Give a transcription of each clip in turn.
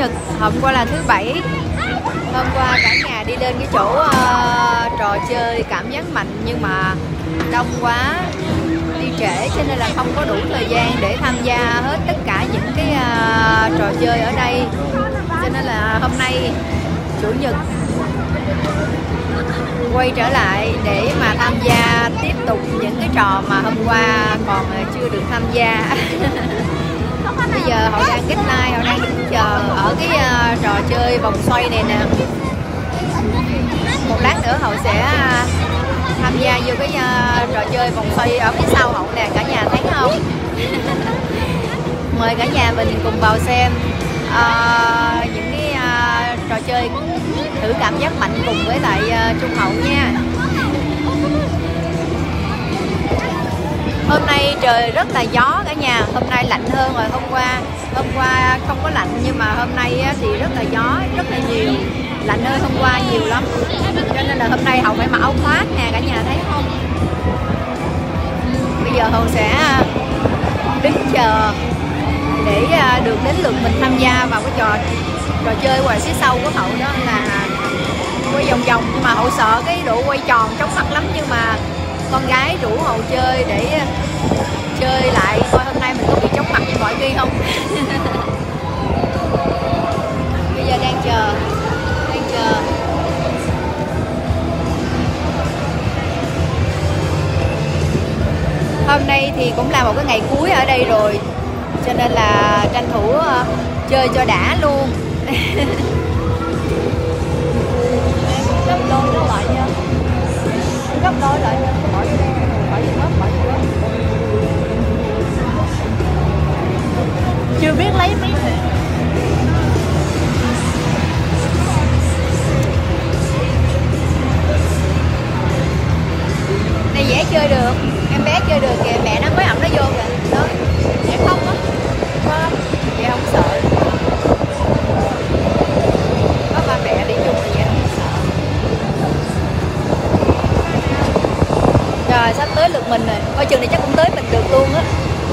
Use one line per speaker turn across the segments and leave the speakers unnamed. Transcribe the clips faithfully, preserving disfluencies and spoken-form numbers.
nhật, hôm qua là thứ bảy. Hôm qua cả nhà đi lên cái chỗ uh, trò chơi cảm giác mạnh nhưng mà đông quá, đi trễ cho nên là không có đủ thời gian để tham gia hết tất cả những cái uh, trò chơi ở đây. Cho nên là hôm nay chủ nhật quay trở lại để mà tham gia tiếp tục những cái trò mà hôm qua còn chưa được tham gia. Bây giờ họ đang kết line, họ đang đứng chờ ở cái uh, trò chơi vòng xoay này nè. Một lát nữa họ sẽ uh, tham gia vô cái uh, trò chơi vòng xoay ở phía sau hậu nè, cả nhà thấy không? Mời cả nhà mình cùng vào xem uh, những cái uh, trò chơi thử cảm giác mạnh cùng với lại uh, Trung Hậu nha. Hôm nay trời rất là gió cả nhà, hôm nay lạnh hơn rồi hôm qua. Hôm qua không có lạnh nhưng mà hôm nay thì rất là gió, rất là nhiều. Lạnh hơn hôm qua nhiều lắm. Cho nên là hôm nay Hậu phải mặc áo khoác nè, cả nhà thấy không? Bây giờ Hậu sẽ đứng chờ để được đến lượt mình tham gia vào cái trò trò chơi ngoài phía sau của Hậu, đó là quay vòng vòng. Nhưng mà Hậu sợ cái độ quay tròn chóng mặt lắm, nhưng mà con gái rủ Hậu chơi để chơi lại coi hôm nay mình có bị chóng mặt như mọi khi không. Bây giờ đang chờ, đang chờ. Hôm nay thì cũng là một cái ngày cuối ở đây rồi, cho nên là tranh thủ uh, chơi cho đã luôn. Gấp đôi nó lại nha, gấp đôi lại nha. Bỏ vô đây, bỏ vô hết, bỏ vô hết. Chưa biết lấy mấy này. Này dễ chơi được, em bé chơi được kìa, mẹ nó mới ẩm nó vô kìa. Đó, dễ không á. Không, vậy không sợ. Có ba mẹ đi chung thì vậy không sợ. Rồi sắp tới lượt mình rồi, coi chừng này chắc cũng tới mình được luôn á.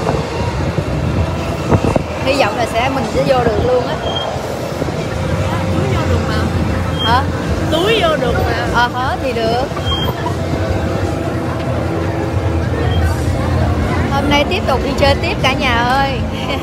Hy vọng là sẽ mình sẽ vô được luôn á. Túi vô được mà. Hả? Túi vô được mà. Ờ hả thì được. Hôm nay tiếp tục đi chơi tiếp cả nhà ơi.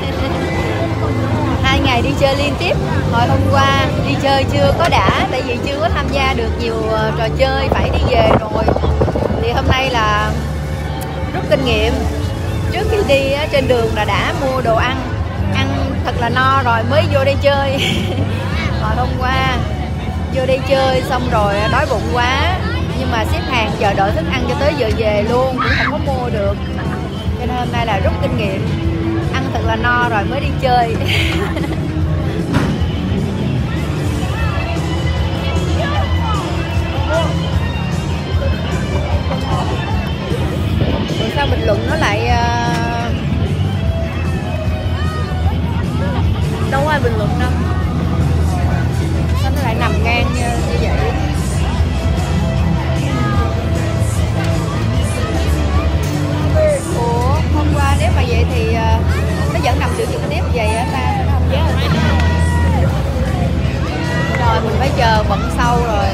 Hai ngày đi chơi liên tiếp. Hồi hôm qua đi chơi chưa có đã, tại vì chưa có tham gia được nhiều uh, trò chơi, phải đi về rồi. Thì hôm nay là rút kinh nghiệm. Trước khi đi á, trên đường là đã mua đồ ăn, ăn thật là no rồi mới vô đây chơi. Hồi hôm qua vô đây chơi xong rồi đói bụng quá, nhưng mà xếp hàng chờ đợi thức ăn cho tới giờ về luôn, cũng không có mua được. Cho nên hôm nay là rút kinh nghiệm, ăn thật là no rồi mới đi chơi. Rồi sao bình luận nó lại uh... đâu ai bình luận đâu, sao nó lại nằm ngang như, như vậy. Ủa hôm qua nếu mà vậy thì uh, nó vẫn nằm chữ trực tiếp vậy á ta, nó không nhớ rồi. Rồi mình phải chờ bận sau rồi.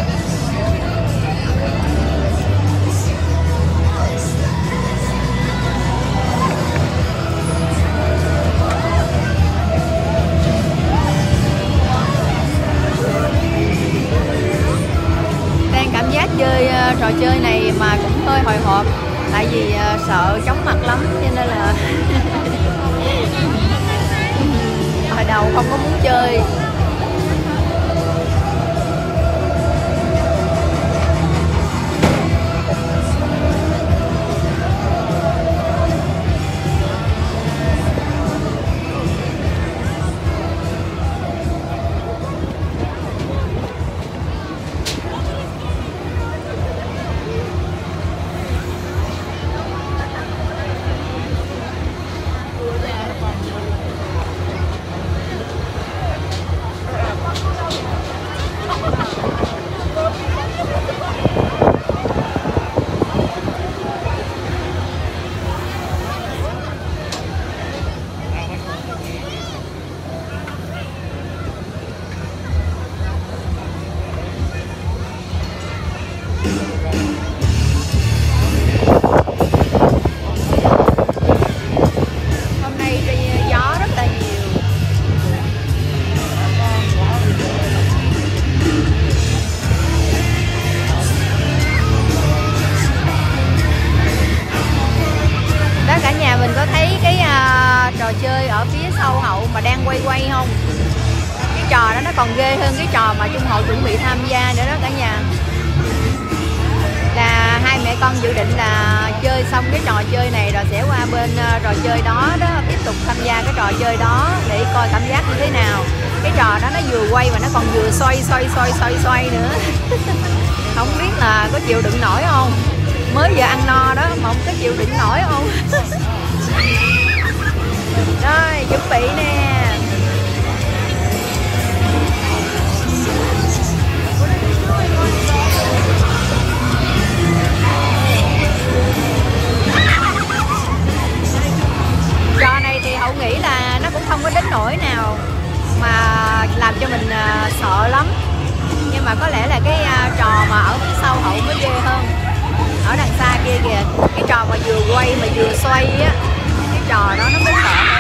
Đang cảm giác chơi uh, trò chơi này mà cũng hơi hồi hộp, tại vì uh, sợ chóng mặt lắm cho nên là hồi đầu không có muốn chơi. còn ghê hơn cái trò mà Trung Hậu chuẩn bị tham gia nữa đó cả nhà. Là hai mẹ con dự định là chơi xong cái trò chơi này rồi sẽ qua bên uh, trò chơi đó đó, tiếp tục tham gia cái trò chơi đó để coi cảm giác như thế nào. Cái trò đó nó vừa quay mà nó còn vừa xoay xoay xoay xoay xoay nữa. Không biết là có chịu đựng nổi không, mới giờ ăn no đó mà không có chịu đựng nổi không. Rồi chuẩn bị nè. Trò này thì Hậu nghĩ là nó cũng không có đến nỗi nào mà làm cho mình uh, sợ lắm. Nhưng mà có lẽ là cái uh, trò mà ở phía sau Hậu mới ghê hơn. Ở đằng xa kia kìa, cái trò mà vừa quay mà vừa xoay á, cái trò đó nó mới sợ hơn.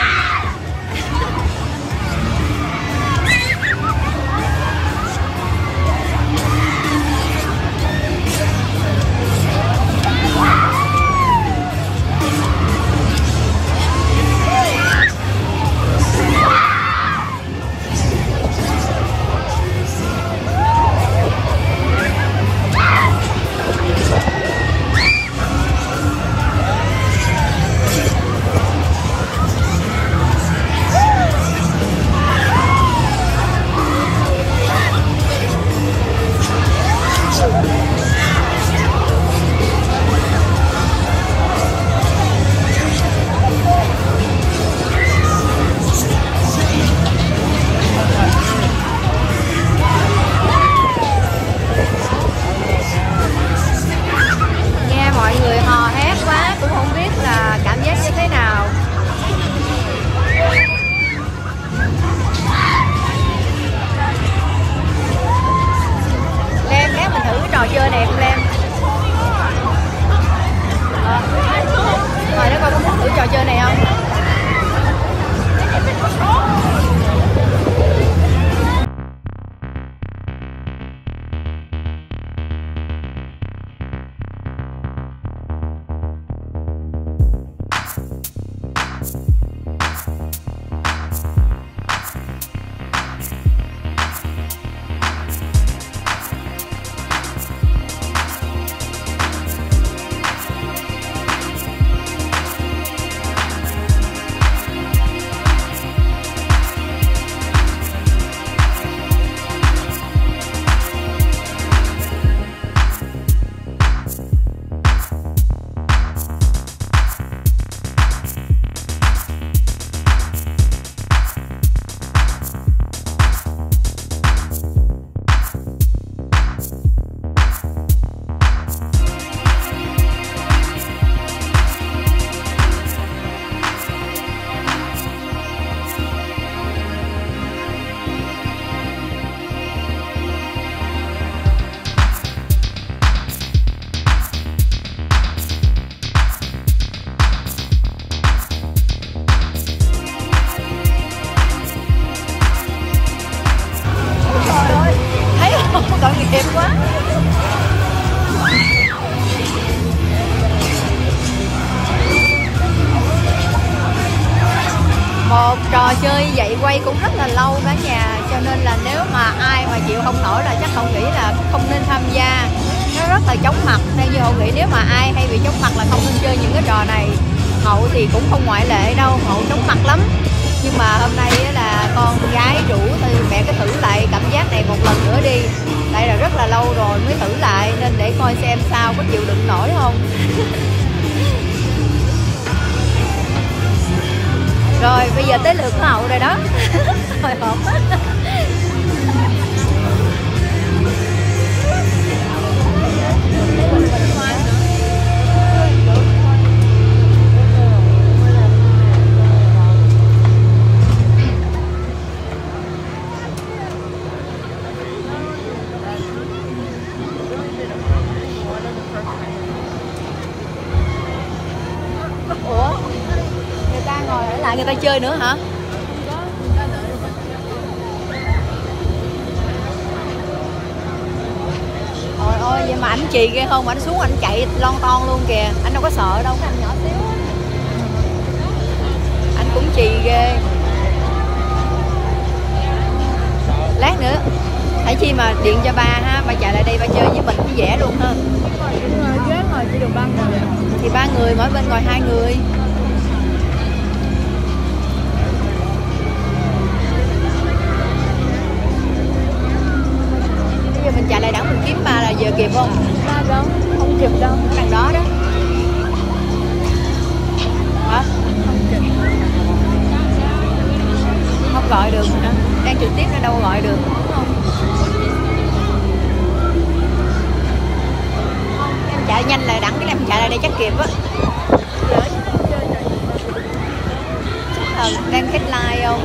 đẹp quá. Một trò chơi dậy quay cũng rất là lâu cả nhà, cho nên là nếu mà ai mà chịu không nổi là chắc không nghĩ là không nên tham gia. Nó rất là chóng mặt, theo như Hậu nghĩ nếu mà ai hay bị chóng mặt là không nên chơi những cái trò này. Hậu thì cũng không ngoại lệ đâu, Hậu chóng mặt lắm. Nhưng mà hôm nay là con gái rủ thì mẹ cứ thử lại cảm giác này một lần nữa đi. Tại là rất là lâu rồi mới thử lại, nên để coi xem sao có chịu đựng nổi không. Rồi bây giờ tới lượt của Hậu rồi đó. Hồi hộp. Ủa, người ta ngồi ở lại người ta chơi nữa hả? Trời ơi, vậy mà ảnh chì ghê không? Ảnh xuống ảnh chạy lon ton luôn kìa. Anh đâu có sợ đâu, cái anh nhỏ xíu. Anh cũng chì ghê. Lát nữa
Hãy chi mà điện cho ba ha, ba chạy lại đây ba chơi với mình cũng dễ luôn ha.
Ghế ngồi chỉ được ba người.
Thì ba người, mỗi bên ngồi hai người. Bây giờ mình chạy lại đẳng mình kiếm ba là giờ kịp không?
Ba đâu, không kịp đâu.
Đằng đó đó. Hả?
Không kịp.
Không gọi được hả? Đang trực tiếp nên đâu gọi được đúng không? Em chạy nhanh là đẳng cái em chạy lại đây chắc kịp á. Chắc là đang khách like không?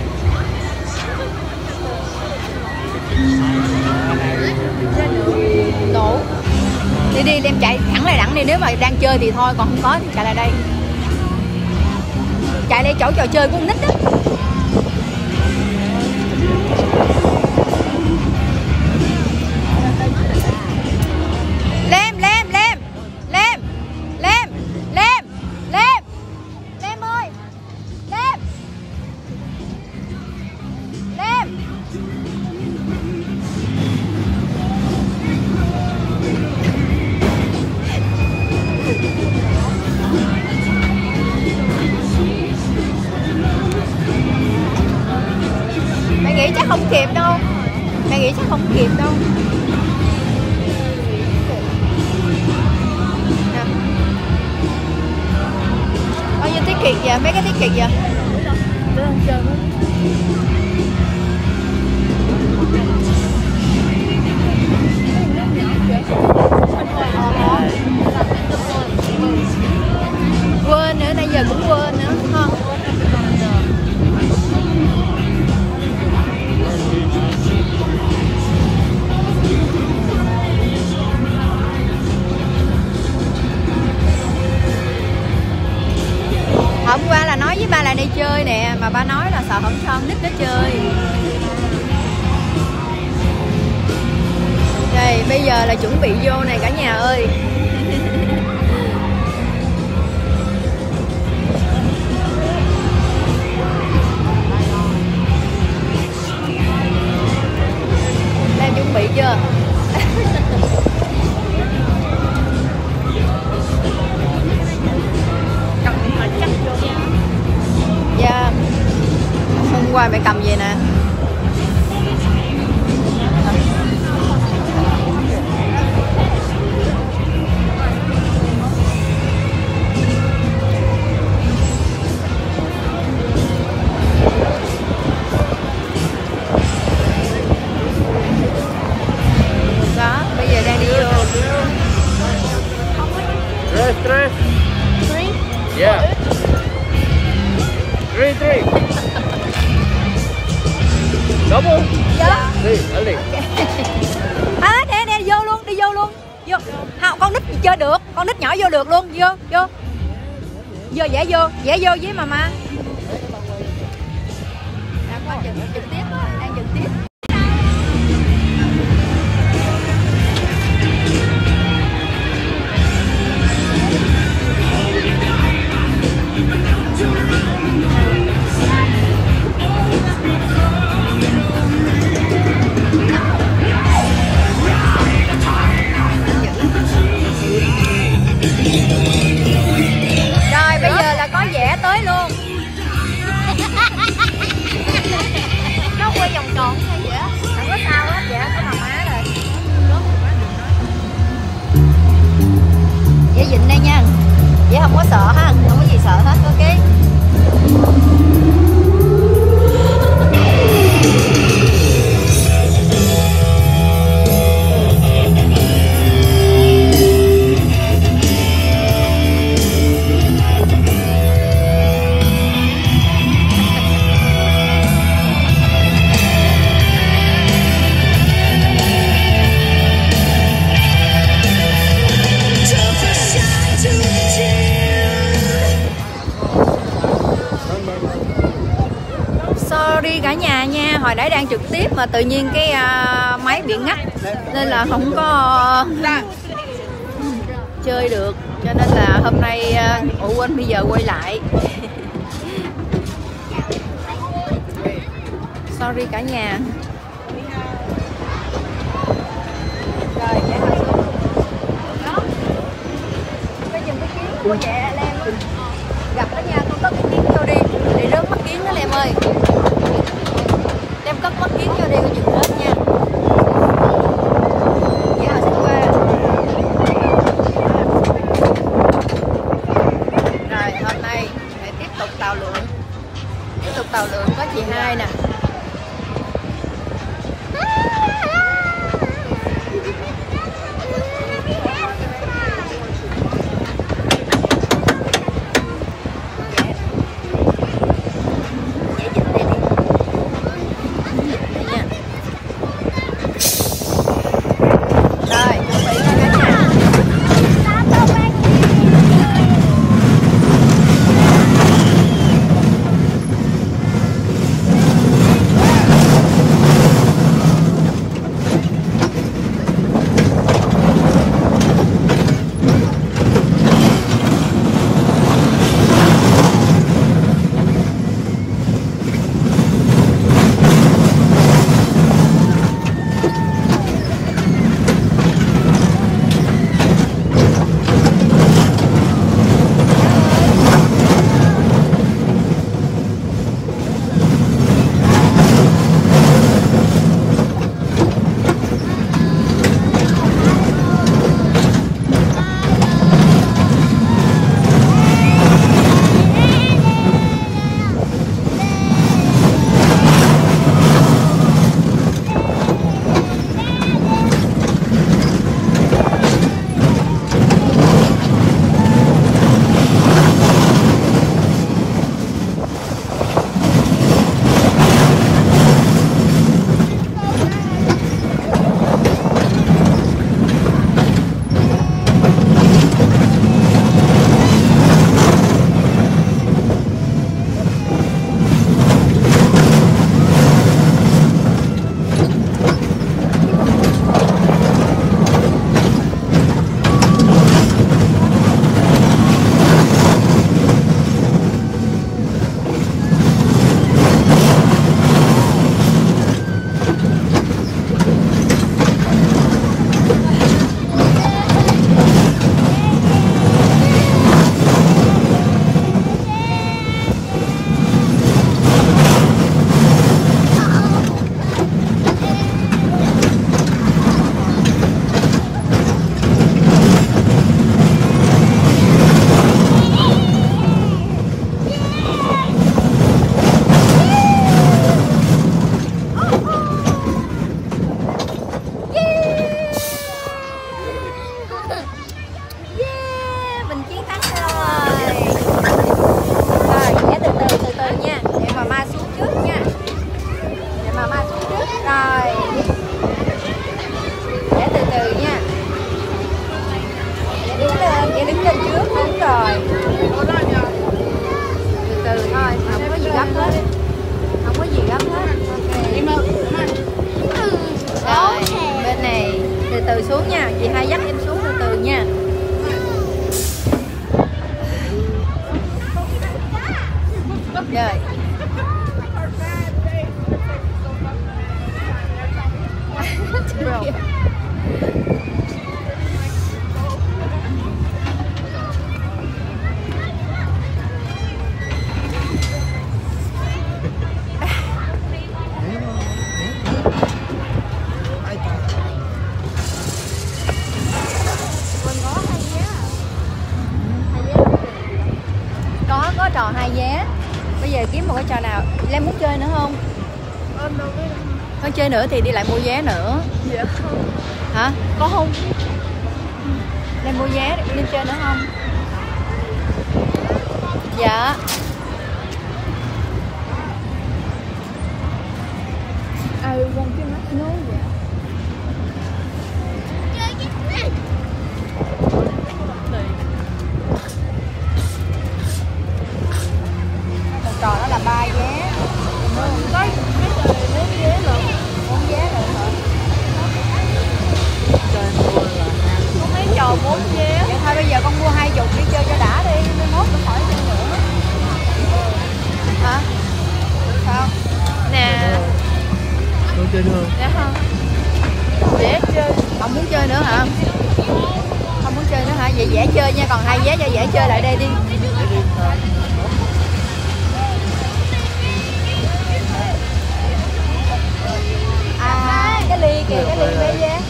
Đủ. Đi đi em chạy thẳng lại đẳng đi, nếu mà đang chơi thì thôi, còn không có thì chạy lại đây. Chạy đây chỗ trò chơi của con nít đó. Lem lem lem lem lem lem lem lem ơi lem lem. Mẹ nghĩ chắc không kịp đâu. Mẹ nghĩ chắc không kịp đâu. Nè. Bao nhiêu tiết kiệt vậy? Mấy cái tiết kiệt vậy?
Để ăn chơi đó.
Quên nữa, nãy giờ cũng quên nữa không? Hôm qua là nói với ba là đi chơi nè, mà ba nói là sợ không cho con nít nó chơi. Đây, bây giờ là chuẩn bị vô này cả nhà ơi. Đang chuẩn bị chưa? Dạ. Hôm qua mẹ cầm về nè. Đó, bây giờ đang đi vô.
Tres, tres.
Three?
Yeah. Three, three. Double.
Dạ.
Đi, đi.
À, nè nè, vô luôn, đi vô luôn. Vô. Không, con nít chơi được, con nít nhỏ vô được luôn. Vô, vô. Vô, dễ vô, dễ vô với mama. Đang có trực, trực tiếp á, đang trực tiếp. Rồi bây giờ là có vẽ tới luôn. Nó quay vòng tròn hay vậy á? Không có sao hết vậy, có màu má rồi. Vẽ vịnh đây nha. Vẽ không có sợ ha, không có gì sợ hết, ok. Sorry cả nhà nha, hồi nãy đang trực tiếp mà tự nhiên cái uh, máy bị ngắt nên là không có uh, chơi được, cho nên là hôm nay uh, ủa quên bây giờ quay lại. Sorry cả nhà. từ từ xuống nha, chị hai dắt em xuống từ từ nha. Rồi. Có có trò hai vé. Bây giờ kiếm một cái trò nào. Lem muốn chơi nữa không? Không chơi nữa thì đi lại mua vé nữa.
Dạ không.
Hả?
Có không?
Lem mua vé đi chơi nữa không? Dạ.
I want to know that.
Một trò đó là ba vé.
Có cái trời bốn vé lận.
Bốn vé rồi hả?
Có mấy trò bốn vé.
Vậy thôi bây giờ con mua hai chục đi chơi cho đã đi, mai mốt cũng khỏi chơi nữa. Hả? Sao?
Nè.
Con chơi nữa không?
Dạ không. Dễ chơi.
Không muốn chơi nữa hả? Không muốn chơi nữa hả? Vậy dễ chơi nha, còn hai vé cho dễ chơi lại đây đi. À, cái ly kìa, cái ly mấy vé?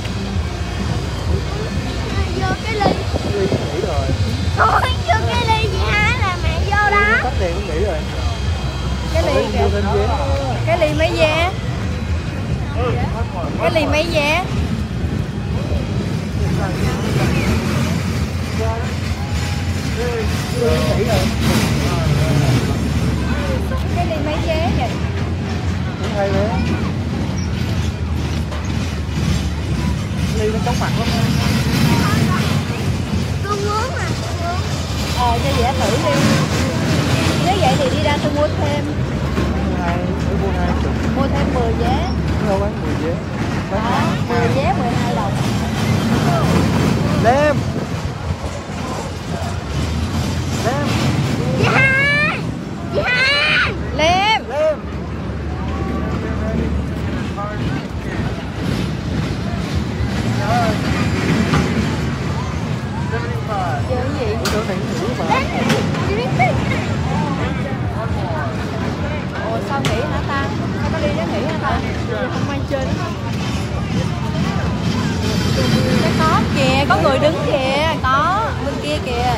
Vô cái ly.
Ly nghỉ rồi.
Thôi vô cái ly chị hai là mẹ vô đó.
Tắt đèn cũng nghỉ rồi.
Cái ly kìa.
Mua thêm vé.
Cái ly mấy vé? Cái ly mấy vé?
Ly nghỉ rồi.
Cái ly mấy vé vậy?
Cũng hai vé. Ly nó chóng mặt lắm.
Con muốn mà.
Ờ, cho dễ thử đi. Nếu vậy thì đi ra tôi mua thêm.
Mua hai, phải mua hai chục.
Mua thêm mười vé.
Đâu bán mười vé. Bán
Đó, mười vé mười hai đồng.
Lem. Lem.
Chị hai. Chị hai.
Lem.
Lem.
Chơi cái gì?
Ủa, chỗ này nghỉ mà.
Ồ, sao nghỉ hả ta? Sao có đi nó nghỉ hả ta?
Không ai chơi nữa.
Cái có kìa, có người đứng kìa. Có, bên kia kìa.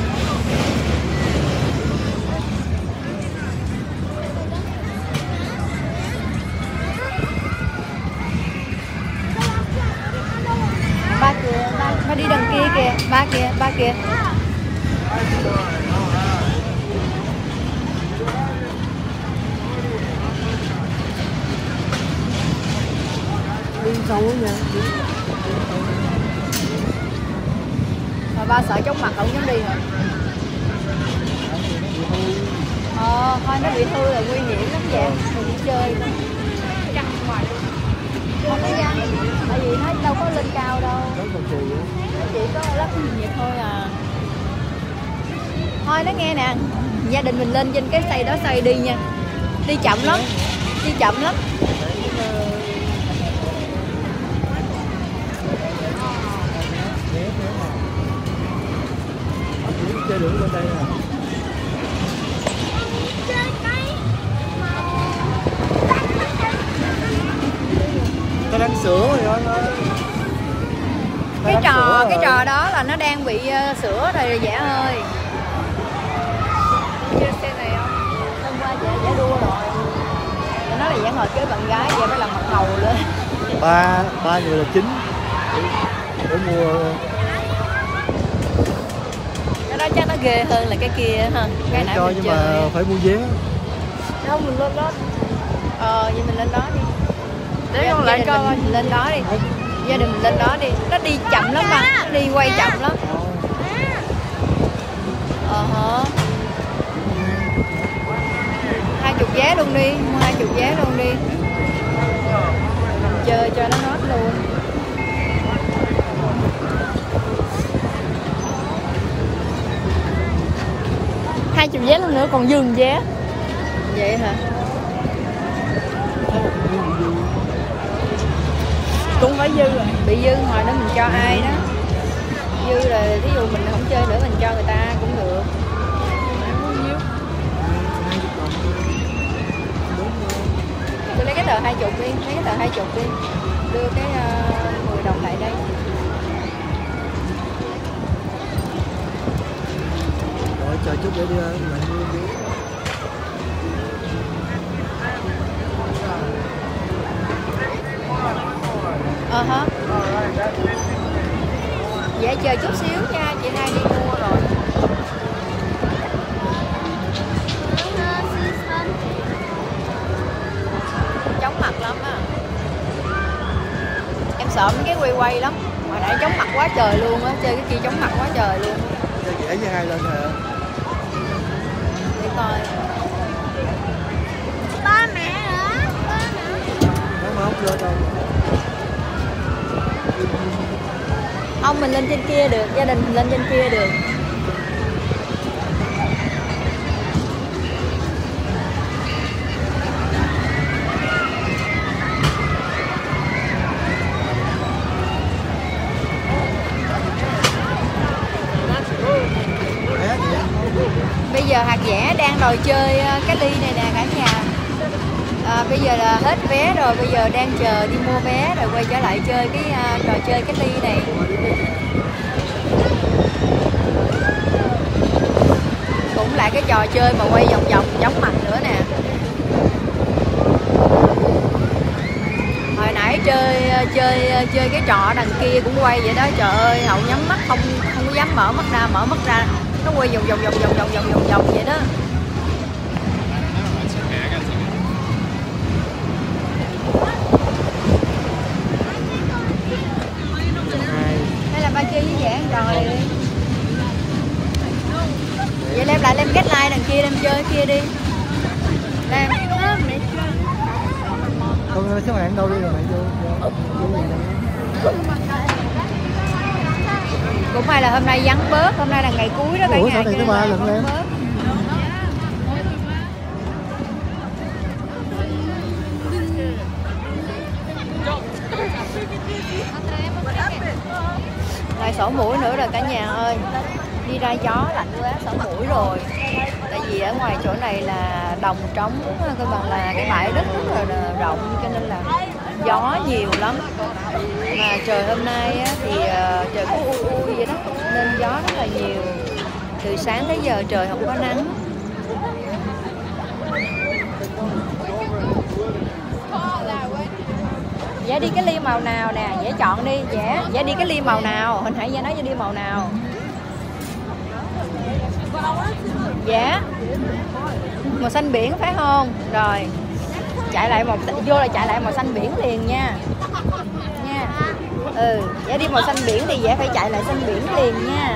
Ba kìa, ba, ba đi đằng kia kìa. Ba kìa, ba kìa.
Đi sâu quá nha.
Mà ba sợ chóng mặt không dám đi hả? Ờ, thôi nó bị hư là nguy hiểm lắm vậy. Mình đi chơi thôi. Không có dám. Tại vì nó đâu có lên cao đâu. Nó chỉ có lắp nhiệt thôi à. Thôi nó nghe nè. Gia đình mình lên trên cái xây đó xây đi nha. Đi chậm lắm. Đi chậm lắm.
Chơi được bên đây nè. Ta đang sửa rồi anh ơi.
Cái trò cái trò đó là nó đang bị uh, sửa rồi Dẻ ơi.
Chơi xe này không?
Hôm qua Dẻ Dẻ đua rồi. Nó nói là Dẻ ngồi kế bạn gái Dẻ phải làm mặt ngầu lên.
Ba ba người là chính để mua.
Cái đó chắc nó ghê hơn là cái kia ha. Cái nãy
cho
mình
nhưng
chơi.
mà phải mua vé.
Đâu mình lên đó.
Ờ vậy mình lên đó đi.
Để con lại coi.
Mình lên đó đi. Gia đình mình lên đó đi. Nó đi chậm lắm mà. Nó đi quay chậm lắm. Ờ hả. Hai chục vé luôn đi. Mua hai chục vé luôn đi. Mình chơi cho nó hết luôn.
mươi vé nữa còn dừng vé.
Vậy hả?
Cũng phải dư rồi.
Bị dư hồi đó mình cho ai đó. Dư là ví dụ mình không chơi nữa mình cho người ta cũng được. Tôi lấy cái tờ hai chục đi, lấy cái tờ hai chục đi. Đưa cái uh, mười đồng lại đây.
Rồi chờ chút để đưa lại mua đi.
Ờ hả? Dạ chờ chút xíu nha, chị Hai đi mua rồi. Chóng mặt lắm á. Em sợ mấy cái quay quay lắm. Hồi nãy chóng mặt quá trời luôn á, chơi cái kia chóng mặt quá trời luôn.
Chơi dễ với hai lên hả?
Để coi.
Ba mẹ nữa. Ba mẹ.
Nó mà không vô đâu.
Ông mình lên trên kia được, gia đình mình lên trên kia được. Bây giờ hạt dẻ đang đòi chơi cái ly này nè cả nhà. À, bây giờ là hết vé rồi, bây giờ đang chờ đi mua vé rồi quay trở lại chơi cái uh, trò chơi cái ly này. Cũng lại cái trò chơi mà quay vòng vòng chóng mặt nữa nè. Hồi nãy chơi chơi chơi cái trò đằng kia cũng quay vậy đó, trời ơi Hậu nhắm mắt không không có dám mở mắt ra, mở mắt ra nó quay vòng vòng vòng vòng vòng vòng vòng vòng vậy đó. Hay là ba chơi với dễ trò này đi. Vậy em lại em kết like đằng kia em chơi kia đi. Em
Con số mạng đâu đi rồi mày vô.
cũng may là hôm nay vắng bớt, hôm nay là ngày cuối đó cả nhà.
Ủa sao này tới ba lần em?
Lại sổ mũi nữa rồi cả nhà ơi. Đi ra gió lạnh quá sổ mũi rồi. Tại vì ở ngoài chỗ này là đồng trống, cơ bằng là cái bãi đất rất là rộng cho nên là gió nhiều lắm. Mà trời hôm nay á, thì uh, trời cũng ui ui vậy đó nên gió rất là nhiều. Từ sáng tới giờ trời không có nắng. Dạ đi cái ly màu nào nè, dễ chọn đi, dễ, dễ đi cái ly màu nào, hồi nãy Dạ nói cho đi màu nào. Dạ. Màu xanh biển phải không? Rồi. Chạy lại màu vô là chạy lại màu xanh biển liền nha. Nha. Ừ, Dạ đi màu xanh biển thì Dạ phải chạy lại xanh biển liền nha.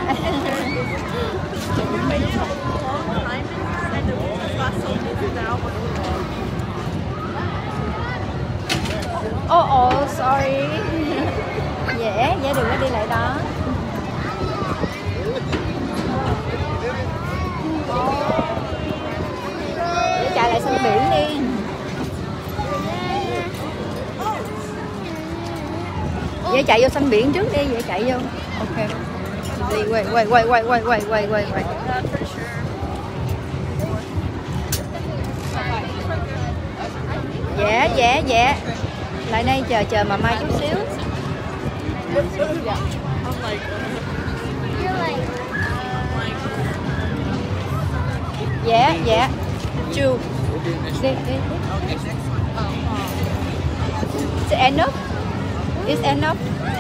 Oh, oh, sorry. Dễ, Dễ đừng có đi lại đó. Dễ chạy lại sân biển đi. Dễ chạy vô sân biển trước đi, Dễ chạy vô. Ok. Đi quay quay quay quay quay quay quay quay quay. Dạ dạ dạ. Lại đây chờ chờ mà mai chút xíu. Dạ dạ. Two. Đi đi. Is it enough? Is enough?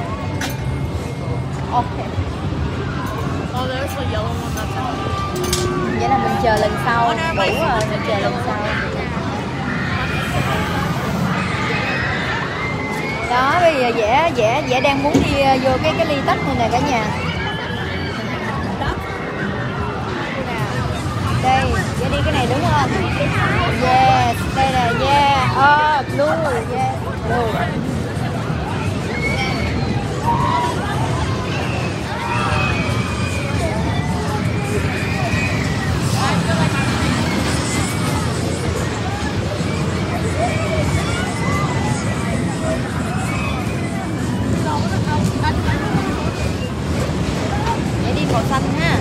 Okay.
Oh, there's a yellow one that's out.
Vậy là mình chờ lần sau. Đủ rồi, mình chờ lần sau. Đó, bây giờ Dẻ Dẻ Dẻ đang muốn đi vô cái cái ly tách này nè cả nhà. Đây, Dẻ đi cái này đúng không? Yes, đây là yeah. Oh, blue, yeah, blue. màu xanh ha.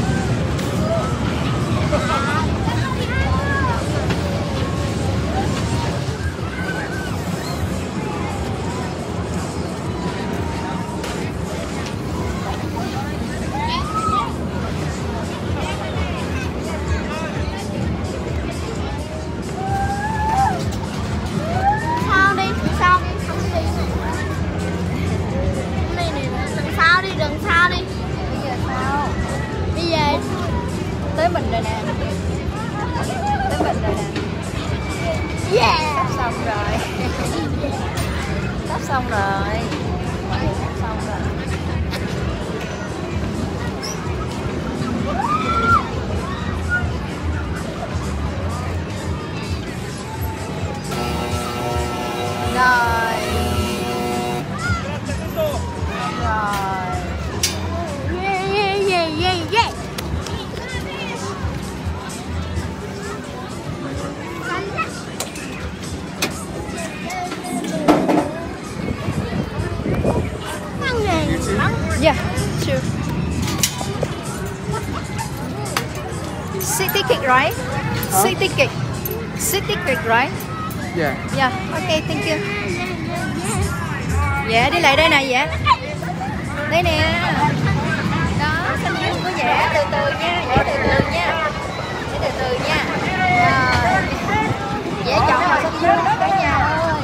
Tới mình rồi nè. Tới mình rồi nè. Yeah. Sắp xong rồi. Sắp xong rồi. Sắp xong rồi. Rồi. Rồi.
Yeah, yeah, yeah, yeah, yeah.
Yeah, sure. City cake, right?
Huh?
City cake. City cake, right?
Yeah.
Yeah, okay, thank you. Dạ, đi lại đây nè, dạ. Đây nè. Đó, xanh dương của dạ, từ từ nha, dạ từ từ nha. Dạ từ từ nha. Rồi. Dạ chọn màu xanh dương đó cả nhà ơi.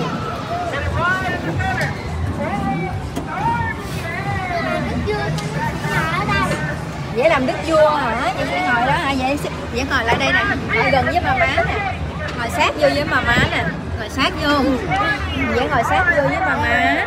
Dễ làm đức vua hả? Chị sẽ ngồi đó hả? Vậy vậy ngồi lại đây nè, ngồi gần với bà má nè, ngồi sát vô với bà má nè, ngồi sát vô. Dễ ngồi sát vô với bà má.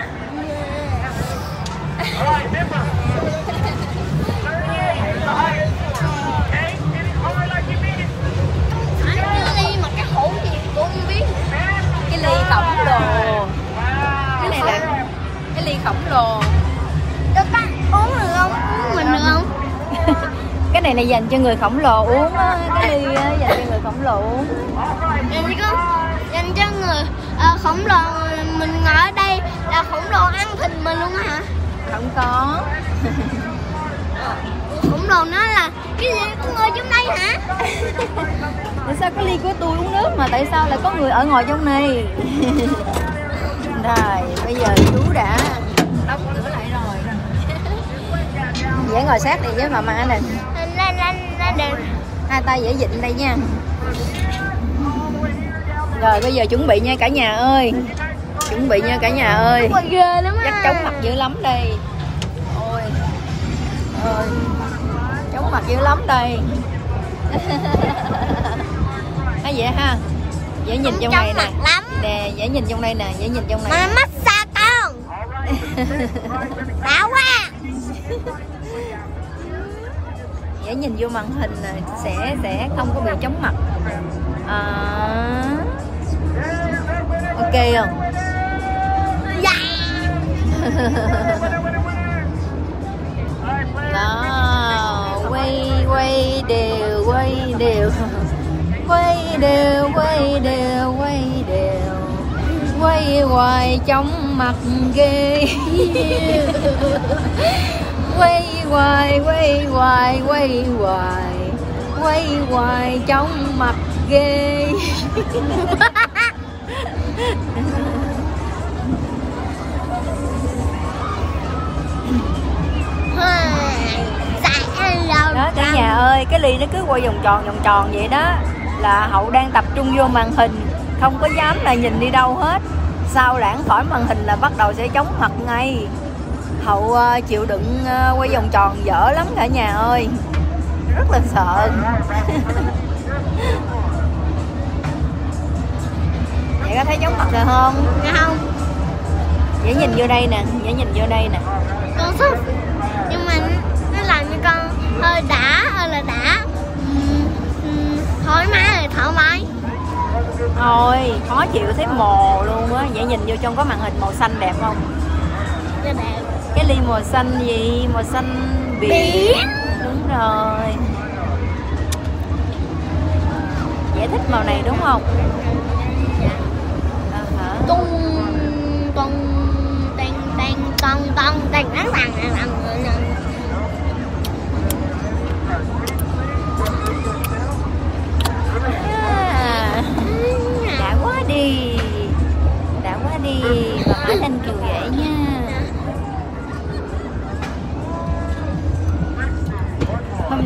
Cái ly khổng lồ. Cái này là cái ly khổng lồ.
Được ba uống được không? Uống mình được không?
Cái này là dành cho người khổng lồ uống á, cái ly á, dành cho người khổng lồ uống.
Dành cho dành cho người à, khổng lồ, mình ngồi ở đây là khổng lồ ăn thịt mình luôn hả?
Không có.
Khổng lồ nói là cái gì có người trong đây hả?
Tại sao cái ly của tôi uống nước mà tại sao lại có người ở ngồi trong này? Rồi bây giờ chú đã đóng cửa lại rồi. Dễ ngồi sát này với bà má nè.
Lên lên lên được.
Hai tay dễ dịnh đây nha. Rồi bây giờ chuẩn bị nha cả nhà ơi. Chuẩn bị nha cả nhà ơi.
Ghê lắm.
Chắc chóng mặt dữ lắm đây. Ôi. Ôi. Chóng mặt dữ lắm đây. Nói vậy ha. Dễ nhìn trong này nè. Nè, dễ nhìn trong đây nè, dễ nhìn trong này.
Mà massage con. Đã quá.
Dễ nhìn vô màn hình nè, sẽ sẽ không có bị chóng mặt. À... Ok không?
Dạ.
Đó, quay quay đều quay đều. Quay đều quay đều quay đều. Quay hoài trong mặt ghê. Quay hoài quay hoài quay hoài quay hoài trong mặt ghê. Đó cả nhà ơi, cái ly nó cứ quay vòng tròn vòng tròn vậy đó là Hậu đang tập trung vô màn hình, không có dám là nhìn đi đâu hết. Sau lãng khỏi màn hình là bắt đầu sẽ chóng mặt ngay. Hậu uh, chịu đựng uh, quay vòng tròn dở lắm cả nhà ơi, rất là sợ. Vậy có thấy chóng mặt rồi không?
Không.
Dễ nhìn vô đây nè, dễ nhìn vô đây nè.
Con sốc. Nhưng mà nó làm cho con hơi đã, hơi là đã. Uhm, uhm, thoải mái rồi thoải mái.
Thôi, khó chịu thấy mồ luôn á. Dễ nhìn vô trong có màn hình màu xanh đẹp không?
Dạ đẹp.
Cái ly màu xanh gì? Màu xanh biển.
Biển.
Đúng rồi. Dễ thích màu này đúng không? À, hả?
Tung tung teng teng tong tong teng teng teng teng.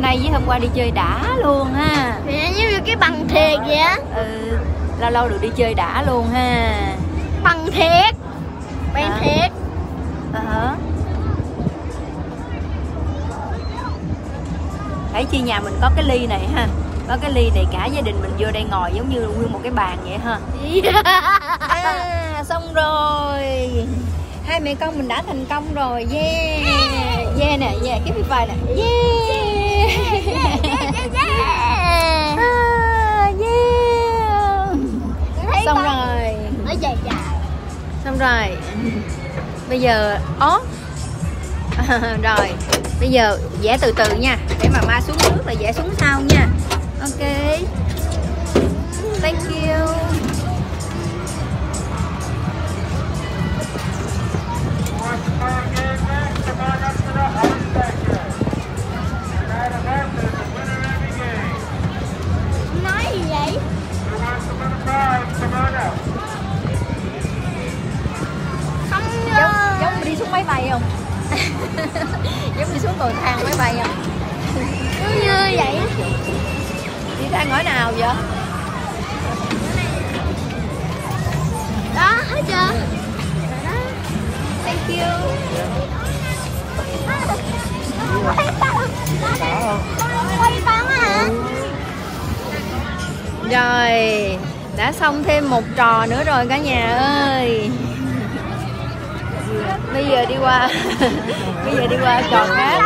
nay với hôm qua đi chơi đã luôn ha.
Thì giống như cái bằng thiệt vậy á.
Ừ, lâu lâu được đi chơi đã luôn ha.
Bằng thiệt. Bằng
à.
thiệt.
À hả? Thấy chi nhà mình có cái ly này ha. Có cái ly này cả gia đình mình vô đây ngồi giống như nguyên một cái bàn vậy ha. À, xong rồi. Hai mẹ con mình đã thành công rồi. Yeah. Yeah nè, yeah, cái vai nè. Yeah. À, yeah. Xong rồi.
Nó dài dài.
Xong rồi. Bây giờ ó. À, rồi. Bây giờ vẽ từ từ nha. Để mà ma xuống nước là vẽ xuống sau nha. Ok. Thank you.
Nói gì vậy? Không
Giống, giống đi xuống máy bay không? Giống đi xuống cầu thang máy bay không?
Cứ như vậy.
Đi thang ngõ nào vậy?
Đó, hết chưa?
Thank you.
Quay con hả?
Rồi, đã xong thêm một trò nữa rồi cả nhà ơi. Bây giờ đi qua Bây giờ đi qua trò khác.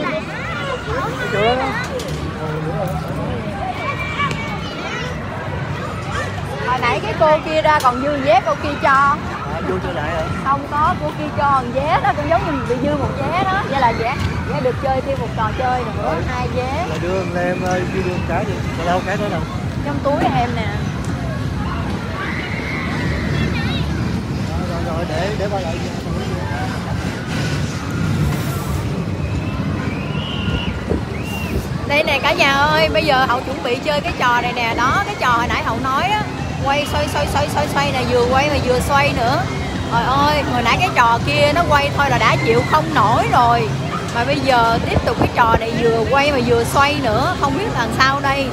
Hồi nãy cái cô kia ra còn dư vé cô kia cho.
À, vô trở lại hả?
Không có, cô kia cho một vé đó, cũng giống như mình bị dư một vé đó. Vậy là vé, vé được chơi thêm một trò chơi nữa, hai vé.
Là đưa anh em ơi, đi đưa cái đi. Mà đâu cái đó đâu?
Trong túi em nè.
Rồi rồi, rồi để để ba lại.
Đây nè cả nhà ơi, bây giờ Hậu chuẩn bị chơi cái trò này nè. Đó, cái trò hồi nãy Hậu nói á. Quay xoay xoay xoay xoay xoay nè, vừa quay mà vừa xoay nữa. Trời ơi, hồi nãy cái trò kia nó quay thôi là đã chịu không nổi rồi. Mà bây giờ tiếp tục cái trò này vừa quay mà vừa xoay nữa. Không biết làm sao đây.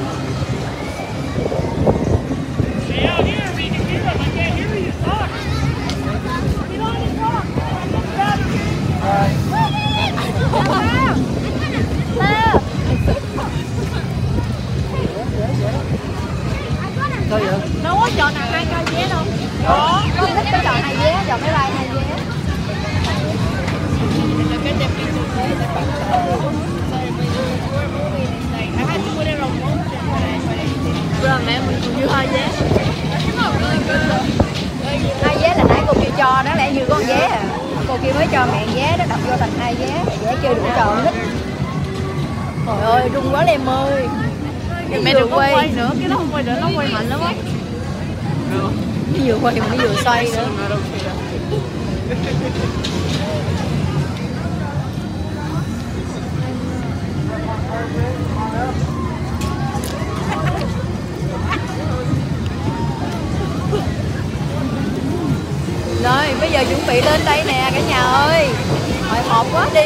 Sao vậy?
Đâu có trò nào hai cây vé đâu. Có, con thích cái trò hai vé, trò máy bay hai vé. Rồi mẹ mình còn dư hai vé. Hai vé là nãy cô kia cho, đó lẽ như con vé à. Cô kia mới cho mẹ vé đó, đập vô thành hai vé, vé chơi đủ trò thích. Trời ơi, rung quá em ơi. Mẹ đừng quay. quay nữa, cái đó không quay nữa, nó quay mạnh lắm á. Nó vừa quay mà nó vừa xoay nữa. Rồi, bây giờ chuẩn bị lên đây nè cả nhà ơi. Hồi hộp quá đi.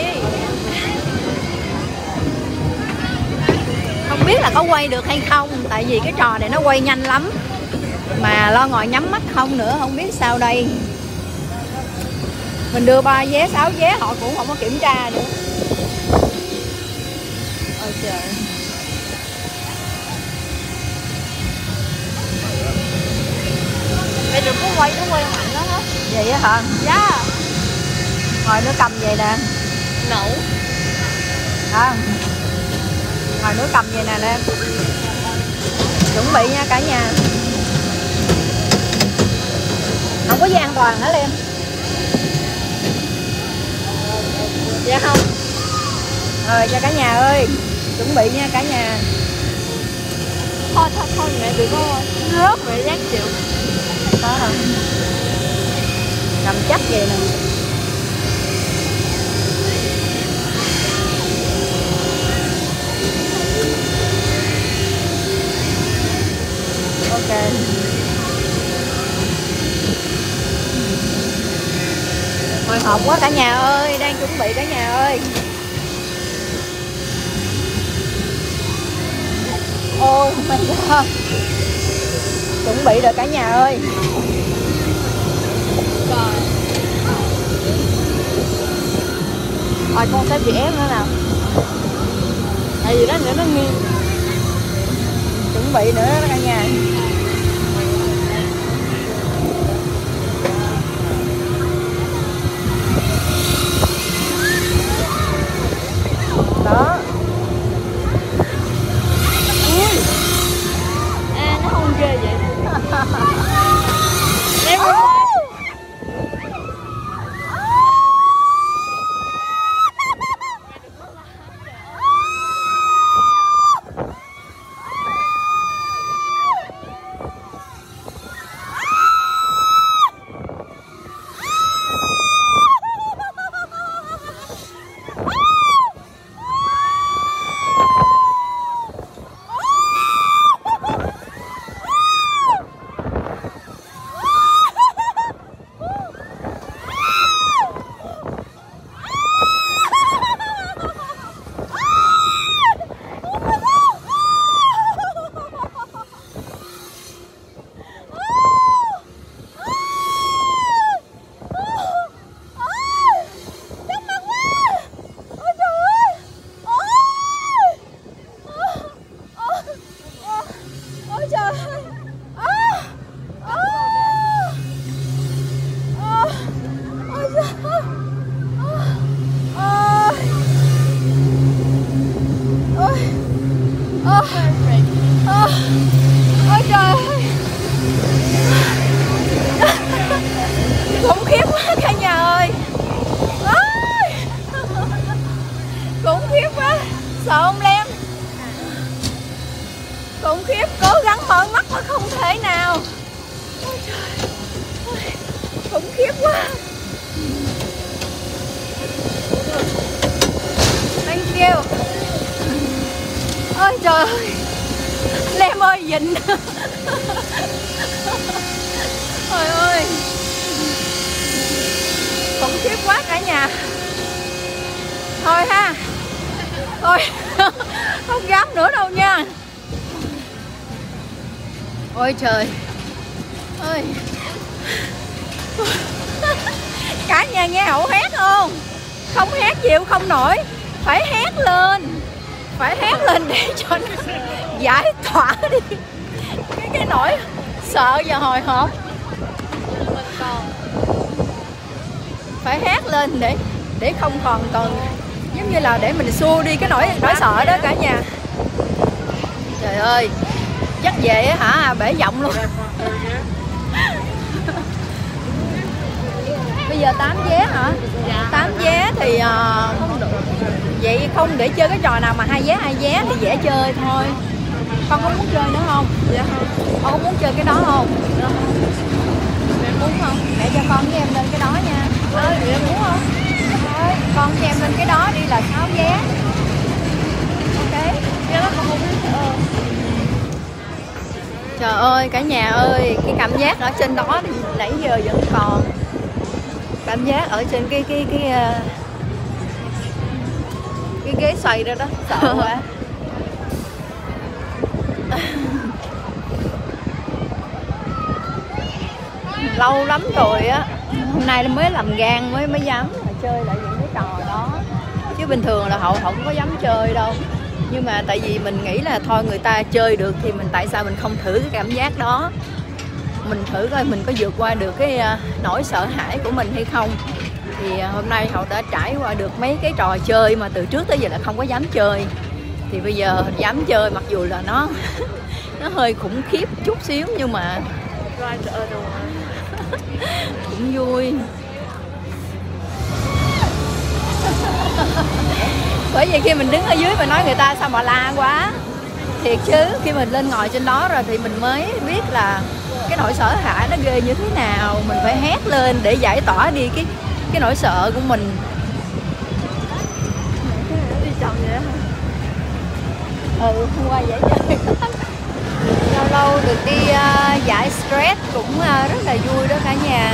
Không biết là có quay được hay không. Tại vì cái trò này nó quay nhanh lắm. Mà lo ngồi nhắm mắt không nữa. Không biết sao đây. Mình đưa ba vé, sáu vé họ cũng không có kiểm tra nữa. Ôi trời.
Mẹ đừng có quay, nó quay mạnh lắm á.
Vậy á hả?
Dạ.
Rồi nó cầm vậy nè.
Nổ.
À. Rồi nó cầm vậy nè em. Chuẩn bị nha cả nhà. Không có dây an toàn hả Lem? Dạ không. Rồi cho cả nhà ơi. Chuẩn bị nha cả nhà.
Thôi thôi thôi mẹ đừng có rớt mẹ ráng chịu.
Có đâu. Nằm chắc vậy nè. Ok. Hồi hộp quá cả nhà ơi, đang chuẩn bị cả nhà ơi. Ôi my god, chuẩn bị rồi cả nhà ơi. Rồi con sẽ bị ép nữa nào. Tại vì đó nữa nó nghiêng. Chuẩn bị nữa đó cả nhà. Đó. Ui.
À nó không ghê vậy. Em ôi trời ơi, khủng khiếp quá cả nhà ơi. Ôi, khủng khiếp quá, sợ không Lem? Khủng khiếp, cố gắng mở mắt mà không thể nào. Ôi trời ơi, khủng khiếp quá. Thank you. Ôi trời ơi, Lem ơi dịnh. Trời ơi, khủng khiếp quá cả nhà. Thôi ha, thôi không dám nữa đâu nha. Ôi trời ơi, cả nhà nghe Hậu hét không? Không hét chịu không nổi, phải hét lên, phải hét lên để cho nó giải tỏa đi cái cái nỗi sợ và hồi hộp. Phải hét lên để để không còn còn giống như là để mình xua đi cái nỗi nỗi sợ đó cả nhà. Trời ơi, chắc về hả bể giọng luôn. Bây giờ tám vé hả? tám vé thì uh, vậy không để chơi cái trò nào mà hai vé hai vé thì dễ chơi thôi. Con có muốn chơi nữa không? Dạ không. Con có muốn chơi cái đó không? Dạ không. Muốn không? Mẹ cho con với em lên cái đó nha. Ơi, em muốn không? Thôi, con cho em lên cái đó đi là sáu vé. Ok. Cái đó con không biết. Ờ. Trời ơi cả nhà ơi, cái cảm giác ở trên đó thì nãy giờ vẫn còn. Cảm giác ở trên cái cái cái cái, cái ghế xoay đó đó, sợ quá. Lâu lắm rồi á, hôm nay mới làm gan mới mới dám là chơi lại những cái trò đó, chứ bình thường là Hậu không có dám chơi đâu. Nhưng mà tại vì mình nghĩ là thôi người ta chơi được thì mình tại sao mình không thử cái cảm giác đó, mình thử coi mình có vượt qua được cái nỗi sợ hãi của mình hay không. Thì hôm nay Hậu đã trải qua được mấy cái trò chơi mà từ trước tới giờ là không có dám chơi, thì bây giờ dám chơi, mặc dù là nó nó hơi khủng khiếp chút xíu nhưng mà cũng vui. Bởi vì khi mình đứng ở dưới mà nói người ta sao mà la quá, thiệt chứ khi mình lên ngồi trên đó rồi thì mình mới biết là cái nỗi sợ hãi nó ghê như thế nào. Mình phải hét lên để giải tỏa đi cái cái nỗi sợ của mình. Đi chồng vậy hả? Ừ, hôm qua dễ chơi. Lâu lâu được đi uh, giải stress cũng uh, rất là vui đó cả nhà.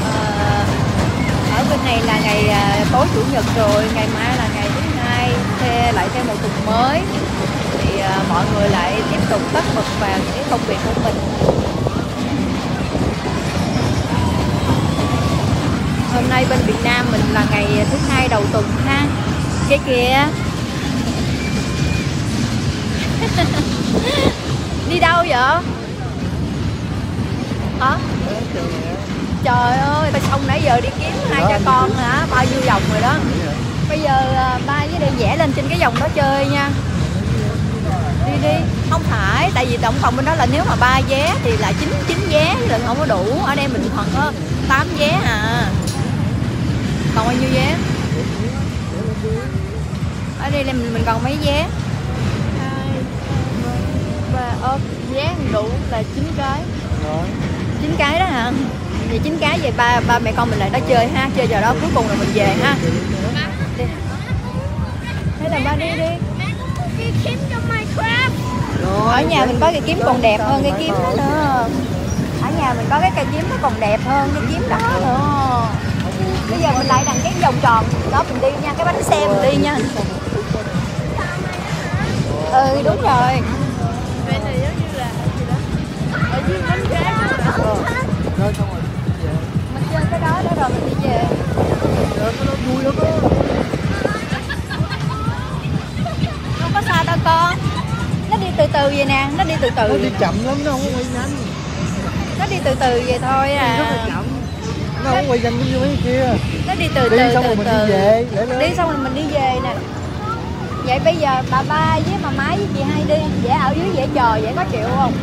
Uh, ở bên này là ngày uh, tối chủ nhật rồi, ngày mai là ngày thứ hai, thì
lại thêm một tuần mới thì uh, mọi người lại tiếp tục tất bật vào những cái công việc của mình. Hôm nay bên Việt Nam mình là ngày thứ hai đầu tuần ha. Cái kìa. Đi đâu vậy? Hả? Trời ơi, ta xong nãy giờ đi kiếm hai cha con hả? Bao nhiêu vòng rồi đó. Bây giờ ba với đây vẽ lên trên cái vòng đó chơi nha. Đi đi. Không phải, tại vì tổng cộng bên đó là nếu mà ba vé thì là chín chín vé, lần không có đủ. Ở đây mình còn có tám vé à. Còn bao nhiêu vé? Ở đây là mình, mình còn mấy vé? Ba, vé đủ là chín cái. chín cái đó hả? Vậy chín cái vậy ba ba mẹ con mình lại đó chơi ha, chơi giờ đó cuối cùng là mình về ha. Đi. Thế là ba đi đi. Ở nhà mình có cái kiếm còn đẹp hơn cái kiếm đó nữa. Ở nhà mình có cái cây kiếm nó còn đẹp hơn cái kiếm đó nữa. Bây giờ mình lại đằng cái vòng tròn đó mình đi nha, cái bánh xe mình đi nha. Ừ đúng rồi. Vậy này giống như là gì đó. Ở dưới bánh ké đó. Mình chơi cái đó đó rồi mình đi về. Nó vui lắm đó. Không có sao đâu con. Nó đi từ từ vậy nè, nó đi từ từ.
Nó đi chậm lắm, nó không có quay nhanh.
Nó đi từ từ vậy thôi à.
Rất là chậm. Nó không quay nhanh như mấy kia.
Nó đi từ
đi
từ
xong
từ
rồi mình
từ.
Đi về,
đi xong rồi mình đi về nè. Vậy bây giờ bà ba với bà Má với chị Hai đi, vẽ ở dưới vẽ trò vậy có chịu không?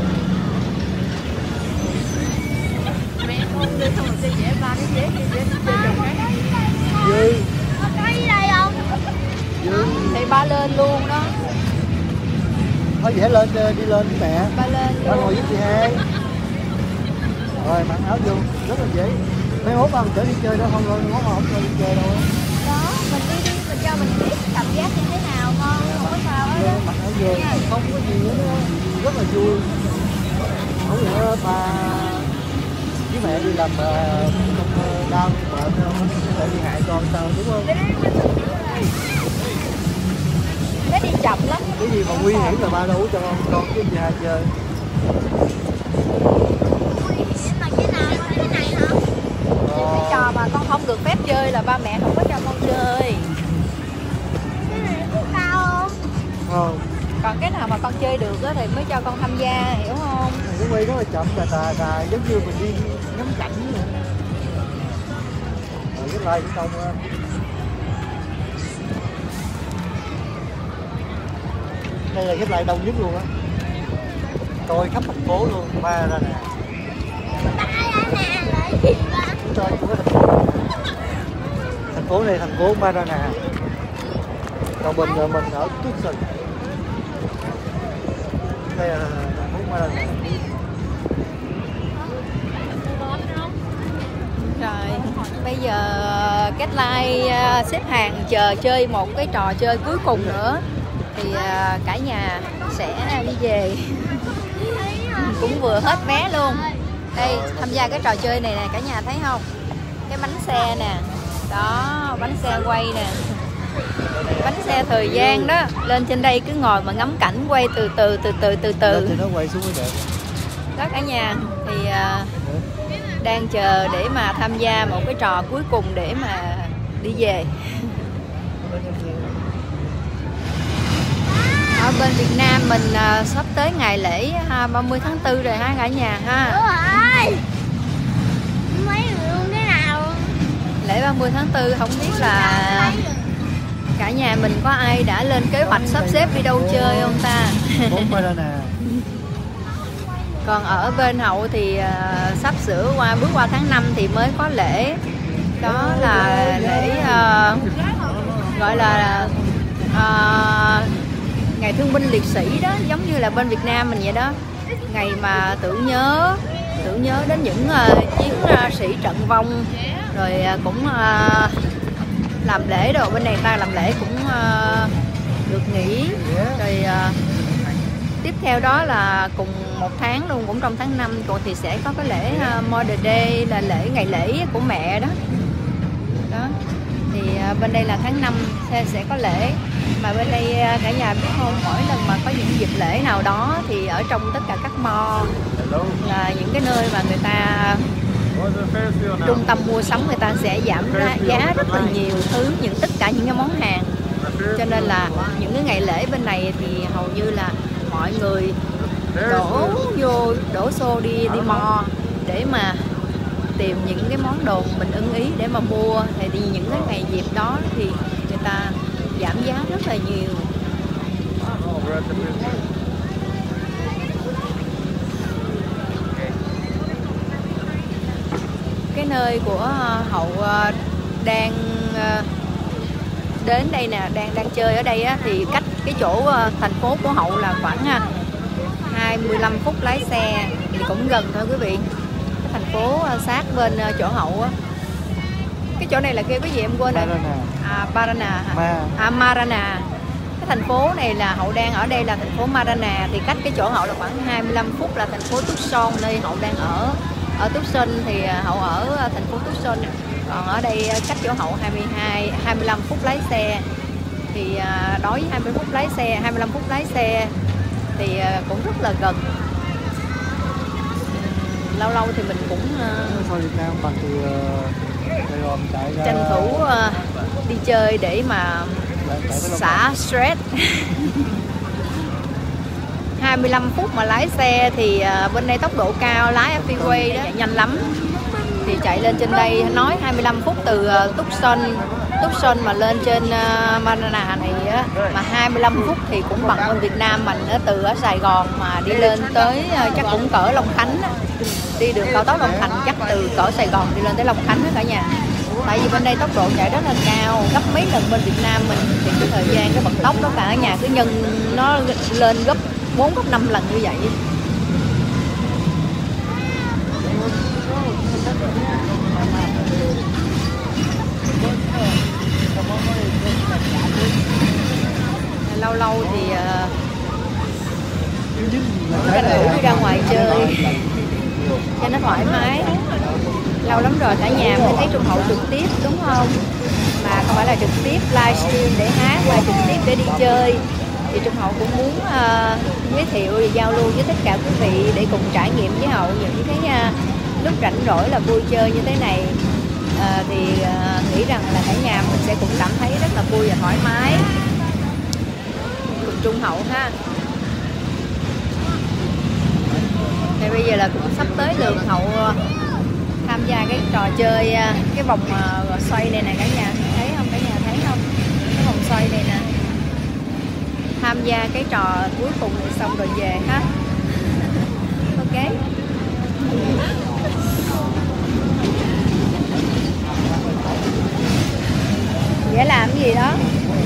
Mẹ con đi xong rồi sẽ vẽ ba cái vẽ kia vẽ trò khác.
Dư.
Có đi đây không?
Dư.
Thì ba lên luôn đó.
Thôi vẽ lên đi lên với mẹ.
Ba lên luôn.
Ba ngồi với chị Hai. Rồi mặc áo vô, rất là dễ. Mấy hốt ăn chở đi chơi đó không thôi, ngó mà không cho đi chơi đâu.
Đó, mình đi đi, mình cho mình biết cảm giác như thế nào con, không có sao hết đó.
Mặc áo vô, không có gì nữa, rất là vui. Không lẽ ba với mẹ đi làm không đau bệnh không để đi hại con sao đúng không?
Nó đi chậm lắm.
Cái gì mà nguy hiểm là ba đâu cho con con với chị Hai chơi.
Cái trò mà con không được phép chơi là ba mẹ không có cho con chơi.
Cái này có cao không?
Không.
Còn cái nào mà con chơi được đó thì mới cho con tham gia, hiểu không?
Cái quay rất là chậm, tà tà tà giống như mình đi ngắm cảnh vậy. Rồi cái like cũng đông á. Đây là cái like đông nhất luôn á. Coi khắp thành phố luôn, ba ra nè.
Ba ra nè là gì ba?
Tôi cũng có thành phố. Thành phố này thành phố Marana. Còn mình mình ở Tucson. Đây là thành phố Marana.
Rồi, bây giờ kết like xếp hàng chờ chơi một cái trò chơi cuối cùng nữa thì cả nhà sẽ đi về. Cũng vừa hết vé luôn. Đây, tham gia cái trò chơi này nè, cả nhà thấy không? Cái bánh xe nè. Đó, bánh xe quay nè. Bánh xe thời gian đó. Lên trên đây cứ ngồi mà ngắm cảnh quay từ từ từ từ từ từ.
Thì nó quay xuống mới đẹp.
Đó cả nhà thì uh, đang chờ để mà tham gia một cái trò cuối cùng để mà đi về. Ở bên Việt Nam mình uh, sắp tới ngày lễ uh, ba mươi tháng tư rồi ha cả nhà ha.
Đúng rồi. Mấy người luôn thế nào?
Lễ ba mươi tháng tư không biết là cả nhà mình có ai đã lên kế hoạch sắp xếp đi đâu chơi không ta? Còn ở bên Hậu thì uh, sắp sửa qua bước qua tháng năm thì mới có lễ. Đó là lễ uh, gọi là uh, ngày thương binh liệt sĩ đó, giống như là bên Việt Nam mình vậy đó. Ngày mà tưởng nhớ tưởng nhớ đến những uh, chiến uh, sĩ trận vong, rồi uh, cũng uh, làm lễ đồ. Bên này ta làm lễ cũng uh, được nghỉ. Rồi uh, tiếp theo đó là cùng một tháng luôn, cũng trong tháng năm còn thì sẽ có cái lễ uh, Mother Day, là lễ ngày lễ của mẹ đó. Đó thì à, bên đây là tháng năm sẽ, sẽ có lễ. Mà bên đây cả nhà biết không, mỗi lần mà có những dịp lễ nào đó thì ở trong tất cả các mall là những cái nơi mà người ta trung tâm mua sắm, người ta sẽ giảm ra giá rất là nhiều thứ, những tất cả những cái món hàng. Cho nên là những cái ngày lễ bên này thì hầu như là mọi người đổ vô đổ xô đi đi mall để mà tìm những cái món đồ mình ưng ý để mà mua. Thì những cái ngày dịp đó thì người ta giảm giá rất là nhiều. Cái nơi của Hậu đang đến đây nè, đang đang chơi ở đây á, thì cách cái chỗ thành phố của Hậu là khoảng hai mươi lăm phút lái xe, thì cũng gần thôi quý vị. Cái thành phố sát bên chỗ Hậu á. Cái chỗ này là kêu cái gì em quên rồi. À, Paraná hả? À, Marana. Cái thành phố này là Hậu đang ở đây là thành phố Marana, thì cách cái chỗ Hậu là khoảng hai mươi lăm phút là thành phố Tucson, nơi Hậu đang ở. Ở Tucson thì Hậu ở thành phố Tucson, còn ở đây cách chỗ Hậu hai mươi hai hai mươi lăm phút lái xe. Thì đối với hai mươi phút lái xe, hai mươi lăm phút lái xe thì cũng rất là gần. Lâu lâu thì mình cũng
uh, Việt Nam bằng từ uh,
tranh thủ uh, đi chơi để mà xả stress. hai mươi lăm phút mà lái xe thì uh, bên đây tốc độ cao, lái ở freeway đó chạy nhanh lắm. Thì chạy lên trên đây nói hai mươi lăm phút từ uh, Tucson Tucson mà lên trên uh, Marana này á, mà hai mươi lăm phút thì cũng bằng bên Việt Nam mình á, từ ở Sài Gòn mà đi lên tới uh, chắc cũng cỡ Long Khánh á. Đi đường cao tốc Long Thành chắc từ cỡ Sài Gòn đi lên tới Long Khánh đó cả nhà. Tại vì bên đây tốc độ chạy rất là cao, gấp mấy lần bên Việt Nam mình, thì cái thời gian cái vận tốc đó cả nhà cứ nhân nó lên gấp bốn gấp năm lần như vậy. Lâu lâu thì tranh thủ đi ra ngoài chơi cho nó thoải mái. Lâu lắm rồi cả nhà mới thấy Trung Hậu trực tiếp đúng không? Mà không phải là trực tiếp livestream để hát, mà trực tiếp để đi chơi. Thì Trung Hậu cũng muốn uh, giới thiệu và giao lưu với tất cả quý vị để cùng trải nghiệm với Hậu những cái uh, lúc rảnh rỗi là vui chơi như thế này. Uh, thì uh, nghĩ rằng là cả nhà mình sẽ cũng cảm thấy rất là vui và thoải mái cùng Trung Hậu ha. Thì bây giờ là cũng sắp tới lượt Hậu tham gia cái trò chơi, cái vòng xoay này nè cả nhà, thấy không cả nhà, thấy không? Cái vòng xoay này nè. Tham gia cái trò cuối cùng này xong rồi về ha. Ok. Dễ làm cái gì đó.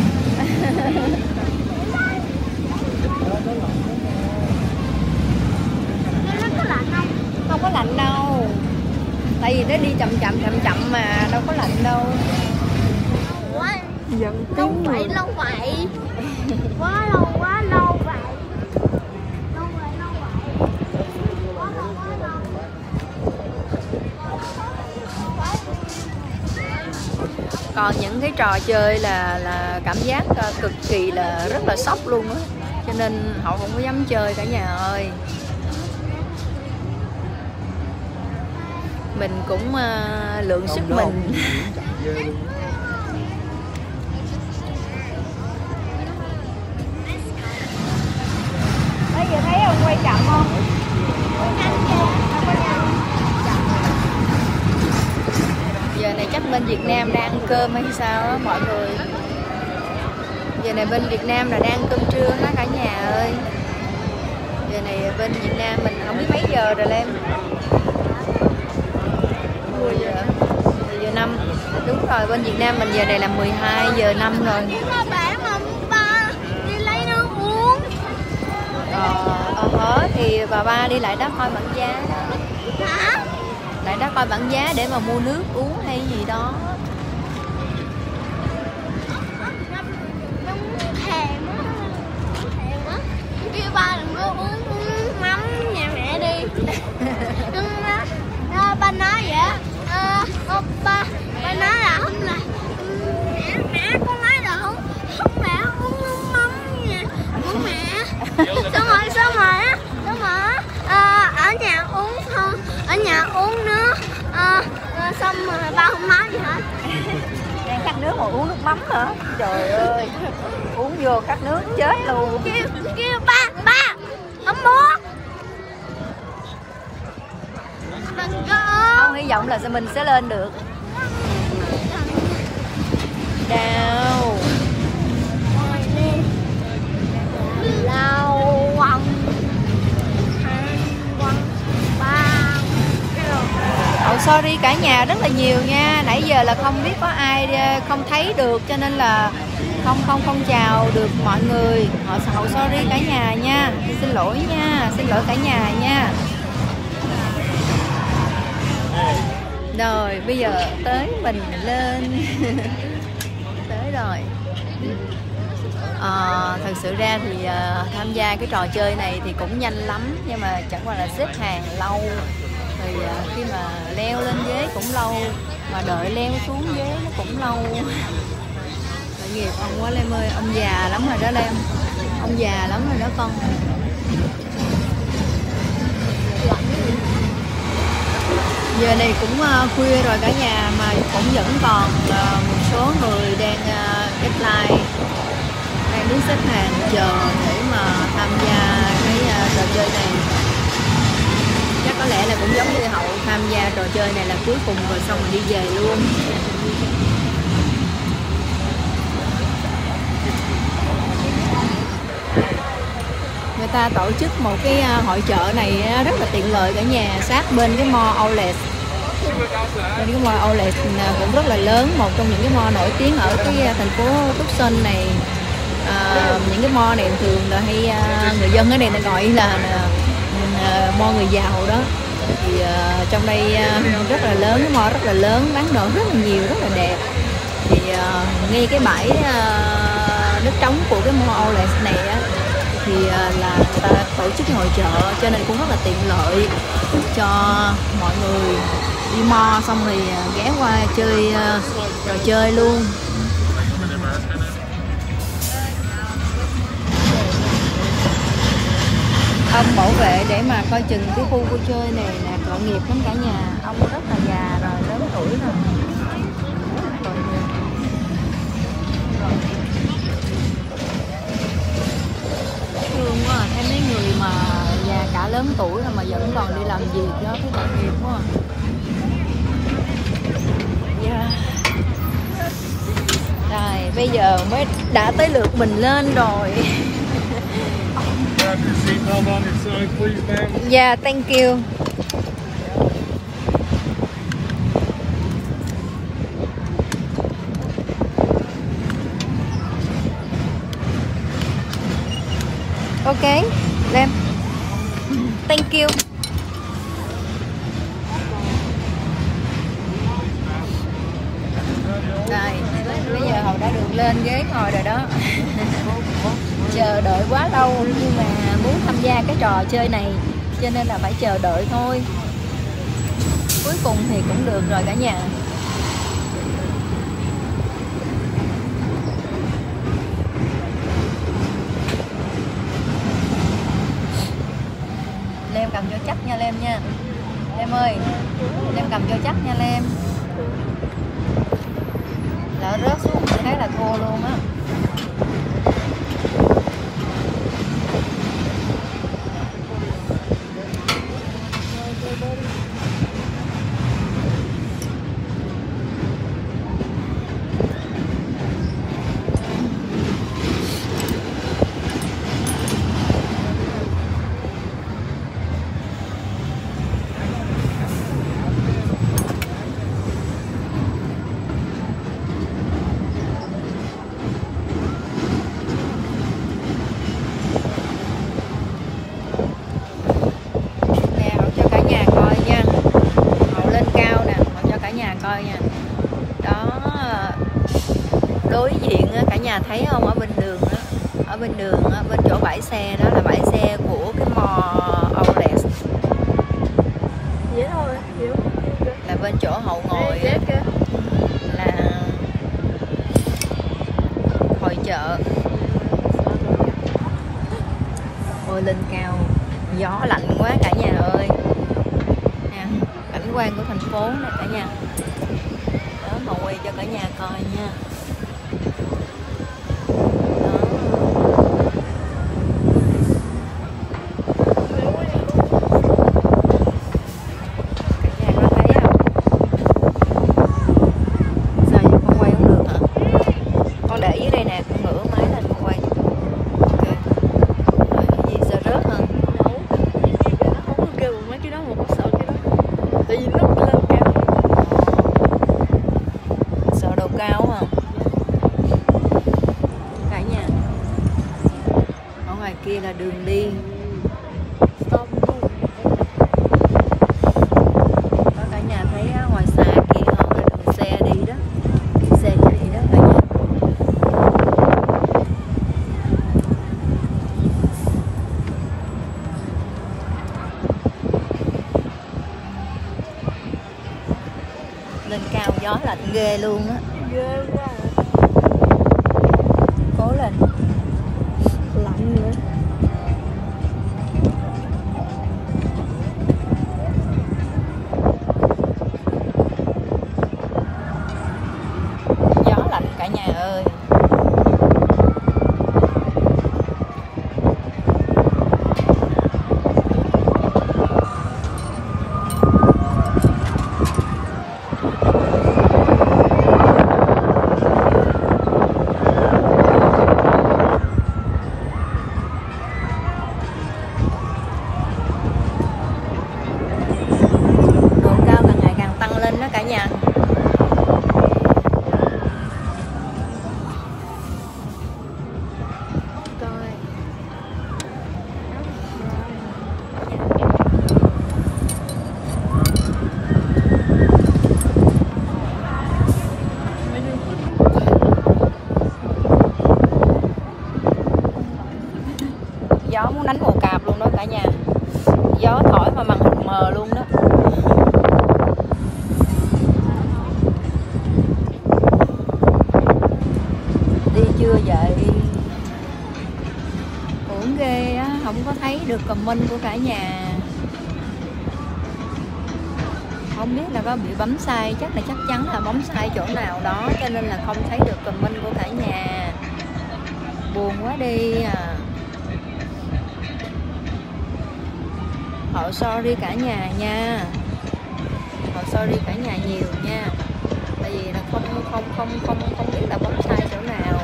Không có lạnh đâu, tại vì nó đi chậm chậm chậm chậm mà đâu có lạnh đâu.
Ủa, lâu vậy lâu vậy quá lâu quá lâu vậy lâu vậy lâu vậy quá lâu quá lâu.
Còn những cái trò chơi là là cảm giác cực kỳ là rất là sốc luôn á, cho nên họ không có dám chơi cả nhà ơi. Mình cũng uh, lượng sức mình. Bây giờ thấy ông quay chậm không? Giờ này chắc bên Việt Nam đang ăn cơm hay sao á mọi người. Giờ này bên Việt Nam là đang ăn cơm trưa hả cả nhà ơi. Giờ này bên Việt Nam mình không biết mấy giờ rồi em. mười giờ, mười giờ năm. Đúng rồi, bên Việt Nam mình giờ này là mười hai giờ năm rồi.
Ba bạn mà ba đi lấy nước uống.
Ờ, ờ thì bà ba đi lại đó coi bảng giá.
Hả?
Lại đó coi bảng giá để mà mua nước uống hay gì đó.
Thèm quá, thèm quá. Kêu ba đừng có uống mắm nhà mẹ đi. Đừng à, ba nói vậy. À, ba ba nói là không là ba không nói gì hết.
Đang khát nước mà uống nước mắm hả? Trời ơi, uống vô khát nước chết luôn.
Kêu, kêu ba, ba, không muốn. Đừng có.
Không hy vọng là mình sẽ lên được. Đào.
Lao quăng.
Oh, sorry cả nhà rất là nhiều nha. Nãy giờ là không biết có ai không thấy được cho nên là không không không chào được mọi người. Họ oh, sorry cả nhà nha. Xin lỗi nha, xin lỗi cả nhà nha. Rồi bây giờ tới mình lên. Tới rồi. À, thật sự ra thì uh, tham gia cái trò chơi này thì cũng nhanh lắm, nhưng mà chẳng qua là xếp hàng lâu. Thì uh, khi mà leo lên ghế cũng lâu, mà đợi leo xuống ghế nó cũng lâu. Tội nghiệp ông quá Lem ơi, ông già lắm rồi đó Lem. Ông già lắm rồi đó con. Giờ này cũng uh, khuya rồi cả nhà, mà cũng vẫn còn uh, một số người đang uh, deadline, đang đứng xếp hàng chờ để mà tham gia cái uh, trò chơi này. Chắc có lẽ là cũng giống như Hậu, tham gia trò chơi này là cuối cùng rồi xong rồi đi về luôn. Người ta tổ chức một cái hội chợ này rất là tiện lợi cả nhà, sát bên cái mall Outlet. Bên cái mall Outlet cũng rất là lớn, một trong những cái mall nổi tiếng ở cái thành phố Tucson này. À, những cái mall này thường là hay người dân ở đây nó gọi là uh, mall người giàu đó. Thì uh, trong đây uh, rất là lớn, cái mall rất là lớn, bán đồ rất là nhiều, rất là đẹp. Thì uh, ngay cái bãi uh, đất trống của cái mall Outlet này á, thì uh, là người ta tổ chức cái hội chợ, cho nên cũng rất là tiện lợi cho mọi người đi mall xong rồi uh, ghé qua chơi uh, trò chơi luôn. Ông bảo vệ để mà coi chừng cái khu vui chơi này nè, tội nghiệp lắm cả nhà. Ông rất là già rồi, lớn tuổi rồi. Thương quá, thấy mấy người mà già cả lớn tuổi rồi mà vẫn còn đi làm việc đó, thấy tội nghiệp quá. Yeah. Rồi, bây giờ mới đã tới lượt mình lên rồi. Yeah, thank you. Okay, Lem. Thank you. Rồi, bây giờ Hậu đã được lên ghế ngồi rồi đó. Chờ đợi quá lâu, nhưng mà muốn tham gia cái trò chơi này cho nên là phải chờ đợi thôi. Cuối cùng thì cũng được rồi cả nhà. Lem cầm cho chắc nha Lem nha. Lem ơi, Lem cầm cho chắc nha Lem. Lỡ rớt xuống thì thấy là thua luôn á. Coi nha. Đó, đối diện cả nhà thấy không, ở bên đường đó, ở bên đường bên chỗ bãi xe đó là bãi xe của cái mall Outlet.
Dễ thôi, dễ.
Là bên chỗ Hậu ngồi là hội chợ. Ôi lên cao, gió lạnh quá cả nhà ơi. Nè, cảnh quan của thành phố này cả nhà. mà quay cho cả nhà coi nha. Kia là đường đi. Có cả nhà thấy ngoài xa kia không là đường xe đi đó, xe chạy đó cả nhà. Lên cao gió lạnh ghê luôn á.
Ghê quá.
Cố lên.
Lạnh nữa.
Cả nhà ơi, độ cao càng ngày càng tăng lên đó cả nhà. Gió muốn đánh một cạp luôn đó cả nhà. Gió thổi mà màn hình mờ luôn đó. Đi chưa vậy? Uổng ghê á, không có thấy được comment của cả nhà. Không biết là có bị bấm sai, chắc là chắc chắn là bấm sai chỗ nào đó cho nên là không thấy được comment của cả nhà. Buồn quá đi à. Họ sorry cả nhà nha. Họ sorry cả nhà nhiều nha. Tại vì là không không không không không biết là bấm sai chỗ nào.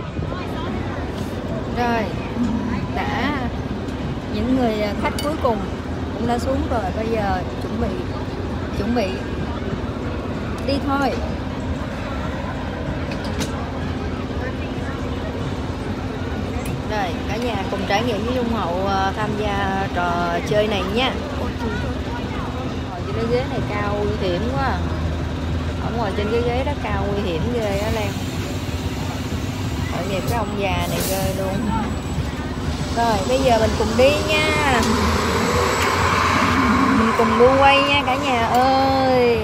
Rồi, đã những người khách cuối cùng cũng đã xuống rồi, bây giờ chuẩn bị chuẩn bị đi thôi. Rồi, cả nhà cùng trải nghiệm với Dung Hậu tham gia trò chơi này nha. Ngồi trên cái ghế này cao nguy hiểm quá. Ở ngồi trên cái ghế đó cao nguy hiểm ghê á Lan. Tội nghiệp cái ông già này ghê luôn. Rồi, bây giờ mình cùng đi nha. Mình cùng đu quay nha cả nhà ơi.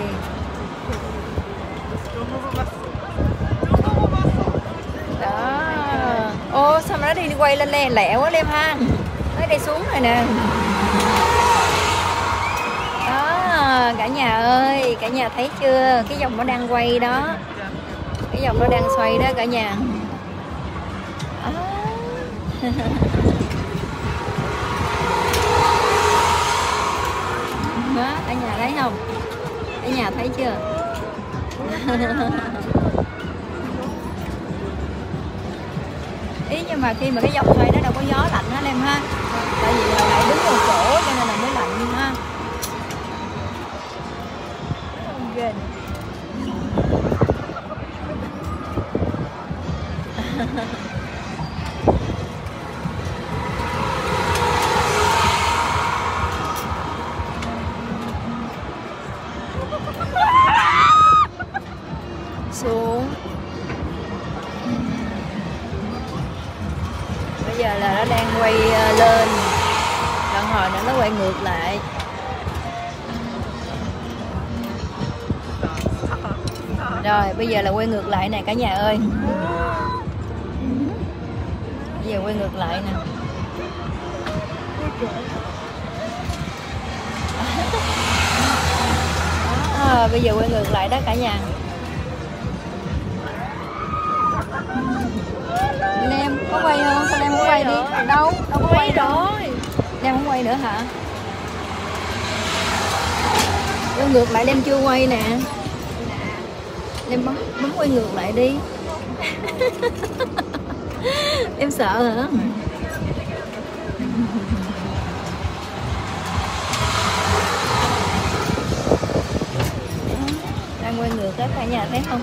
Ô sao mà nó đi quay lên lẹ lẹ quá Lem ha. Mới đi xuống rồi nè. Đó cả nhà ơi, cả nhà thấy chưa? Cái vòng nó đang quay đó. Cái vòng nó đang xoay đó cả nhà. À. Đó, cả nhà thấy không? Cả nhà thấy chưa? Ý nhưng mà khi mà cái vòng xoay nó đâu có gió lạnh á em ha. Tại vì là lại đứng một chỗ cho nên là mới lạnh ha. Ghê. Xuống. Bây giờ là nó đang quay lên, lần hồi nữa nó quay ngược lại. Rồi bây giờ là quay ngược lại nè cả nhà ơi. Bây giờ quay ngược lại nè. À, bây giờ quay ngược lại đó cả nhà. Đâu, đâu có quay đâu.
rồi.
Đem không quay nữa hả? Đem ngược lại, đem chưa quay nè. Đem bấm, bấm quay ngược lại đi. Em sợ hả? Đang quay ngược đó cả nhà thấy không?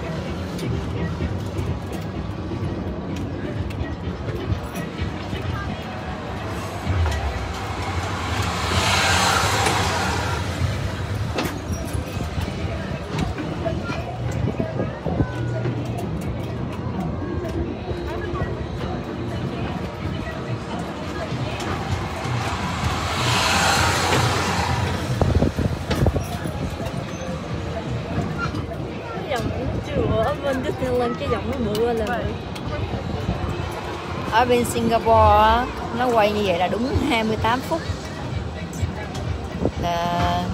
Bên Disneyland cái giọng nó bự lên.
Ở bên Singapore nó quay như vậy là đúng hai mươi tám phút, là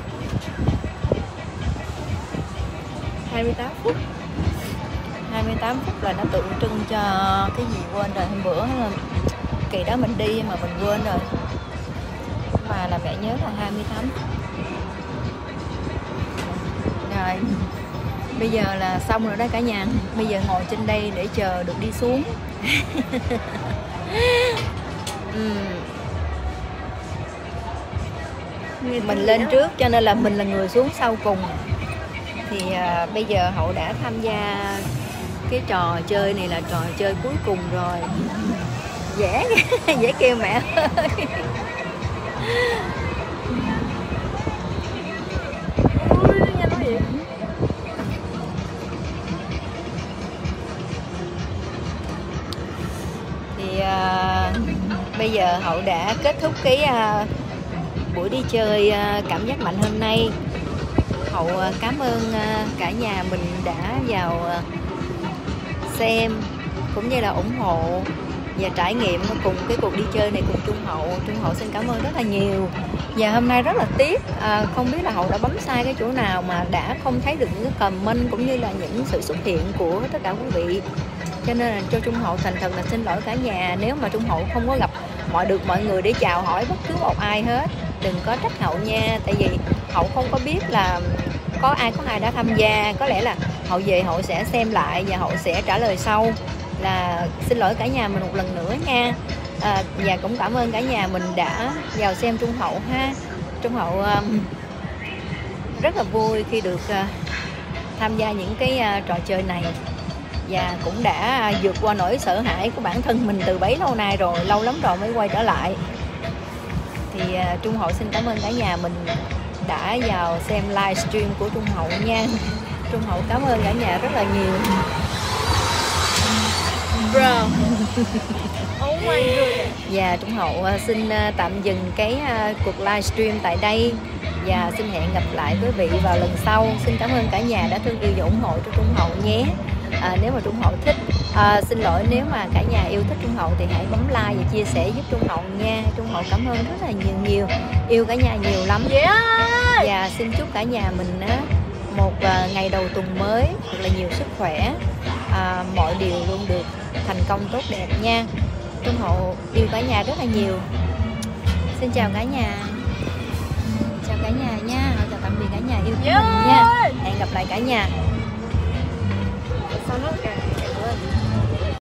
hai mươi tám phút.
hai mươi tám phút là nó tượng trưng cho cái gì quên rồi. Hôm bữa là kỳ đó mình đi mà mình quên rồi, mà là mẹ nhớ là hai mươi tám phút. Rồi bây giờ là xong rồi đó cả nhà. Bây giờ ngồi trên đây để chờ được đi xuống. uhm. Mình lên trước cho nên là mình là người xuống sau cùng. Thì à, bây giờ Hậu đã tham gia cái trò chơi này là trò chơi cuối cùng rồi. Dễ dễ kêu mẹ ơi. Thì à, bây giờ Hậu đã kết thúc cái à, buổi đi chơi à, cảm giác mạnh hôm nay. Hậu à, cảm ơn à, cả nhà mình đã vào à, xem cũng như là ủng hộ và trải nghiệm cùng cái cuộc đi chơi này cùng Trung Hậu. Trung Hậu xin cảm ơn rất là nhiều. Và hôm nay rất là tiếc, à, không biết là Hậu đã bấm sai cái chỗ nào mà đã không thấy được những cái comment cũng như là những sự xuất hiện của tất cả quý vị. Cho nên là cho Trung Hậu thành thật là xin lỗi cả nhà. Nếu mà Trung Hậu không có gặp mọi được mọi người để chào hỏi bất cứ một ai hết, đừng có trách Hậu nha. Tại vì Hậu không có biết là có ai có ai đã tham gia. Có lẽ là Hậu về Hậu sẽ xem lại và Hậu sẽ trả lời sau. Là xin lỗi cả nhà mình một lần nữa nha. À, và cũng cảm ơn cả nhà mình đã vào xem Trung Hậu ha. Trung Hậu um, rất là vui khi được uh, tham gia những cái uh, trò chơi này, và cũng đã vượt qua nỗi sợ hãi của bản thân mình từ bấy lâu nay rồi, lâu lắm rồi mới quay trở lại. Thì uh, Trung Hậu xin cảm ơn cả nhà mình đã vào xem livestream của Trung Hậu nha. Trung Hậu cảm ơn cả nhà rất là nhiều.
Bro. Oh my God.
Và Trung Hậu xin tạm dừng cái cuộc livestream tại đây và xin hẹn gặp lại quý vị vào lần sau. Xin cảm ơn cả nhà đã thương yêu và ủng hộ cho Trung Hậu nhé. À, nếu mà Trung Hậu thích, à, xin lỗi nếu mà cả nhà yêu thích Trung Hậu thì hãy bấm like và chia sẻ giúp Trung Hậu nha. Trung Hậu cảm ơn rất là nhiều nhiều, yêu cả nhà nhiều lắm.
Yeah.
Và xin chúc cả nhà mình á, một uh, ngày đầu tuần mới thật là nhiều sức khỏe, à, mọi điều luôn được thành công tốt đẹp nha. Trung Hậu yêu cả nhà rất là nhiều. Xin chào cả nhà. Chào cả nhà nha. Chào tạm biệt cả nhà yêu của
Yeah.
mình nha. Hẹn gặp lại cả nhà.
Sao nó càng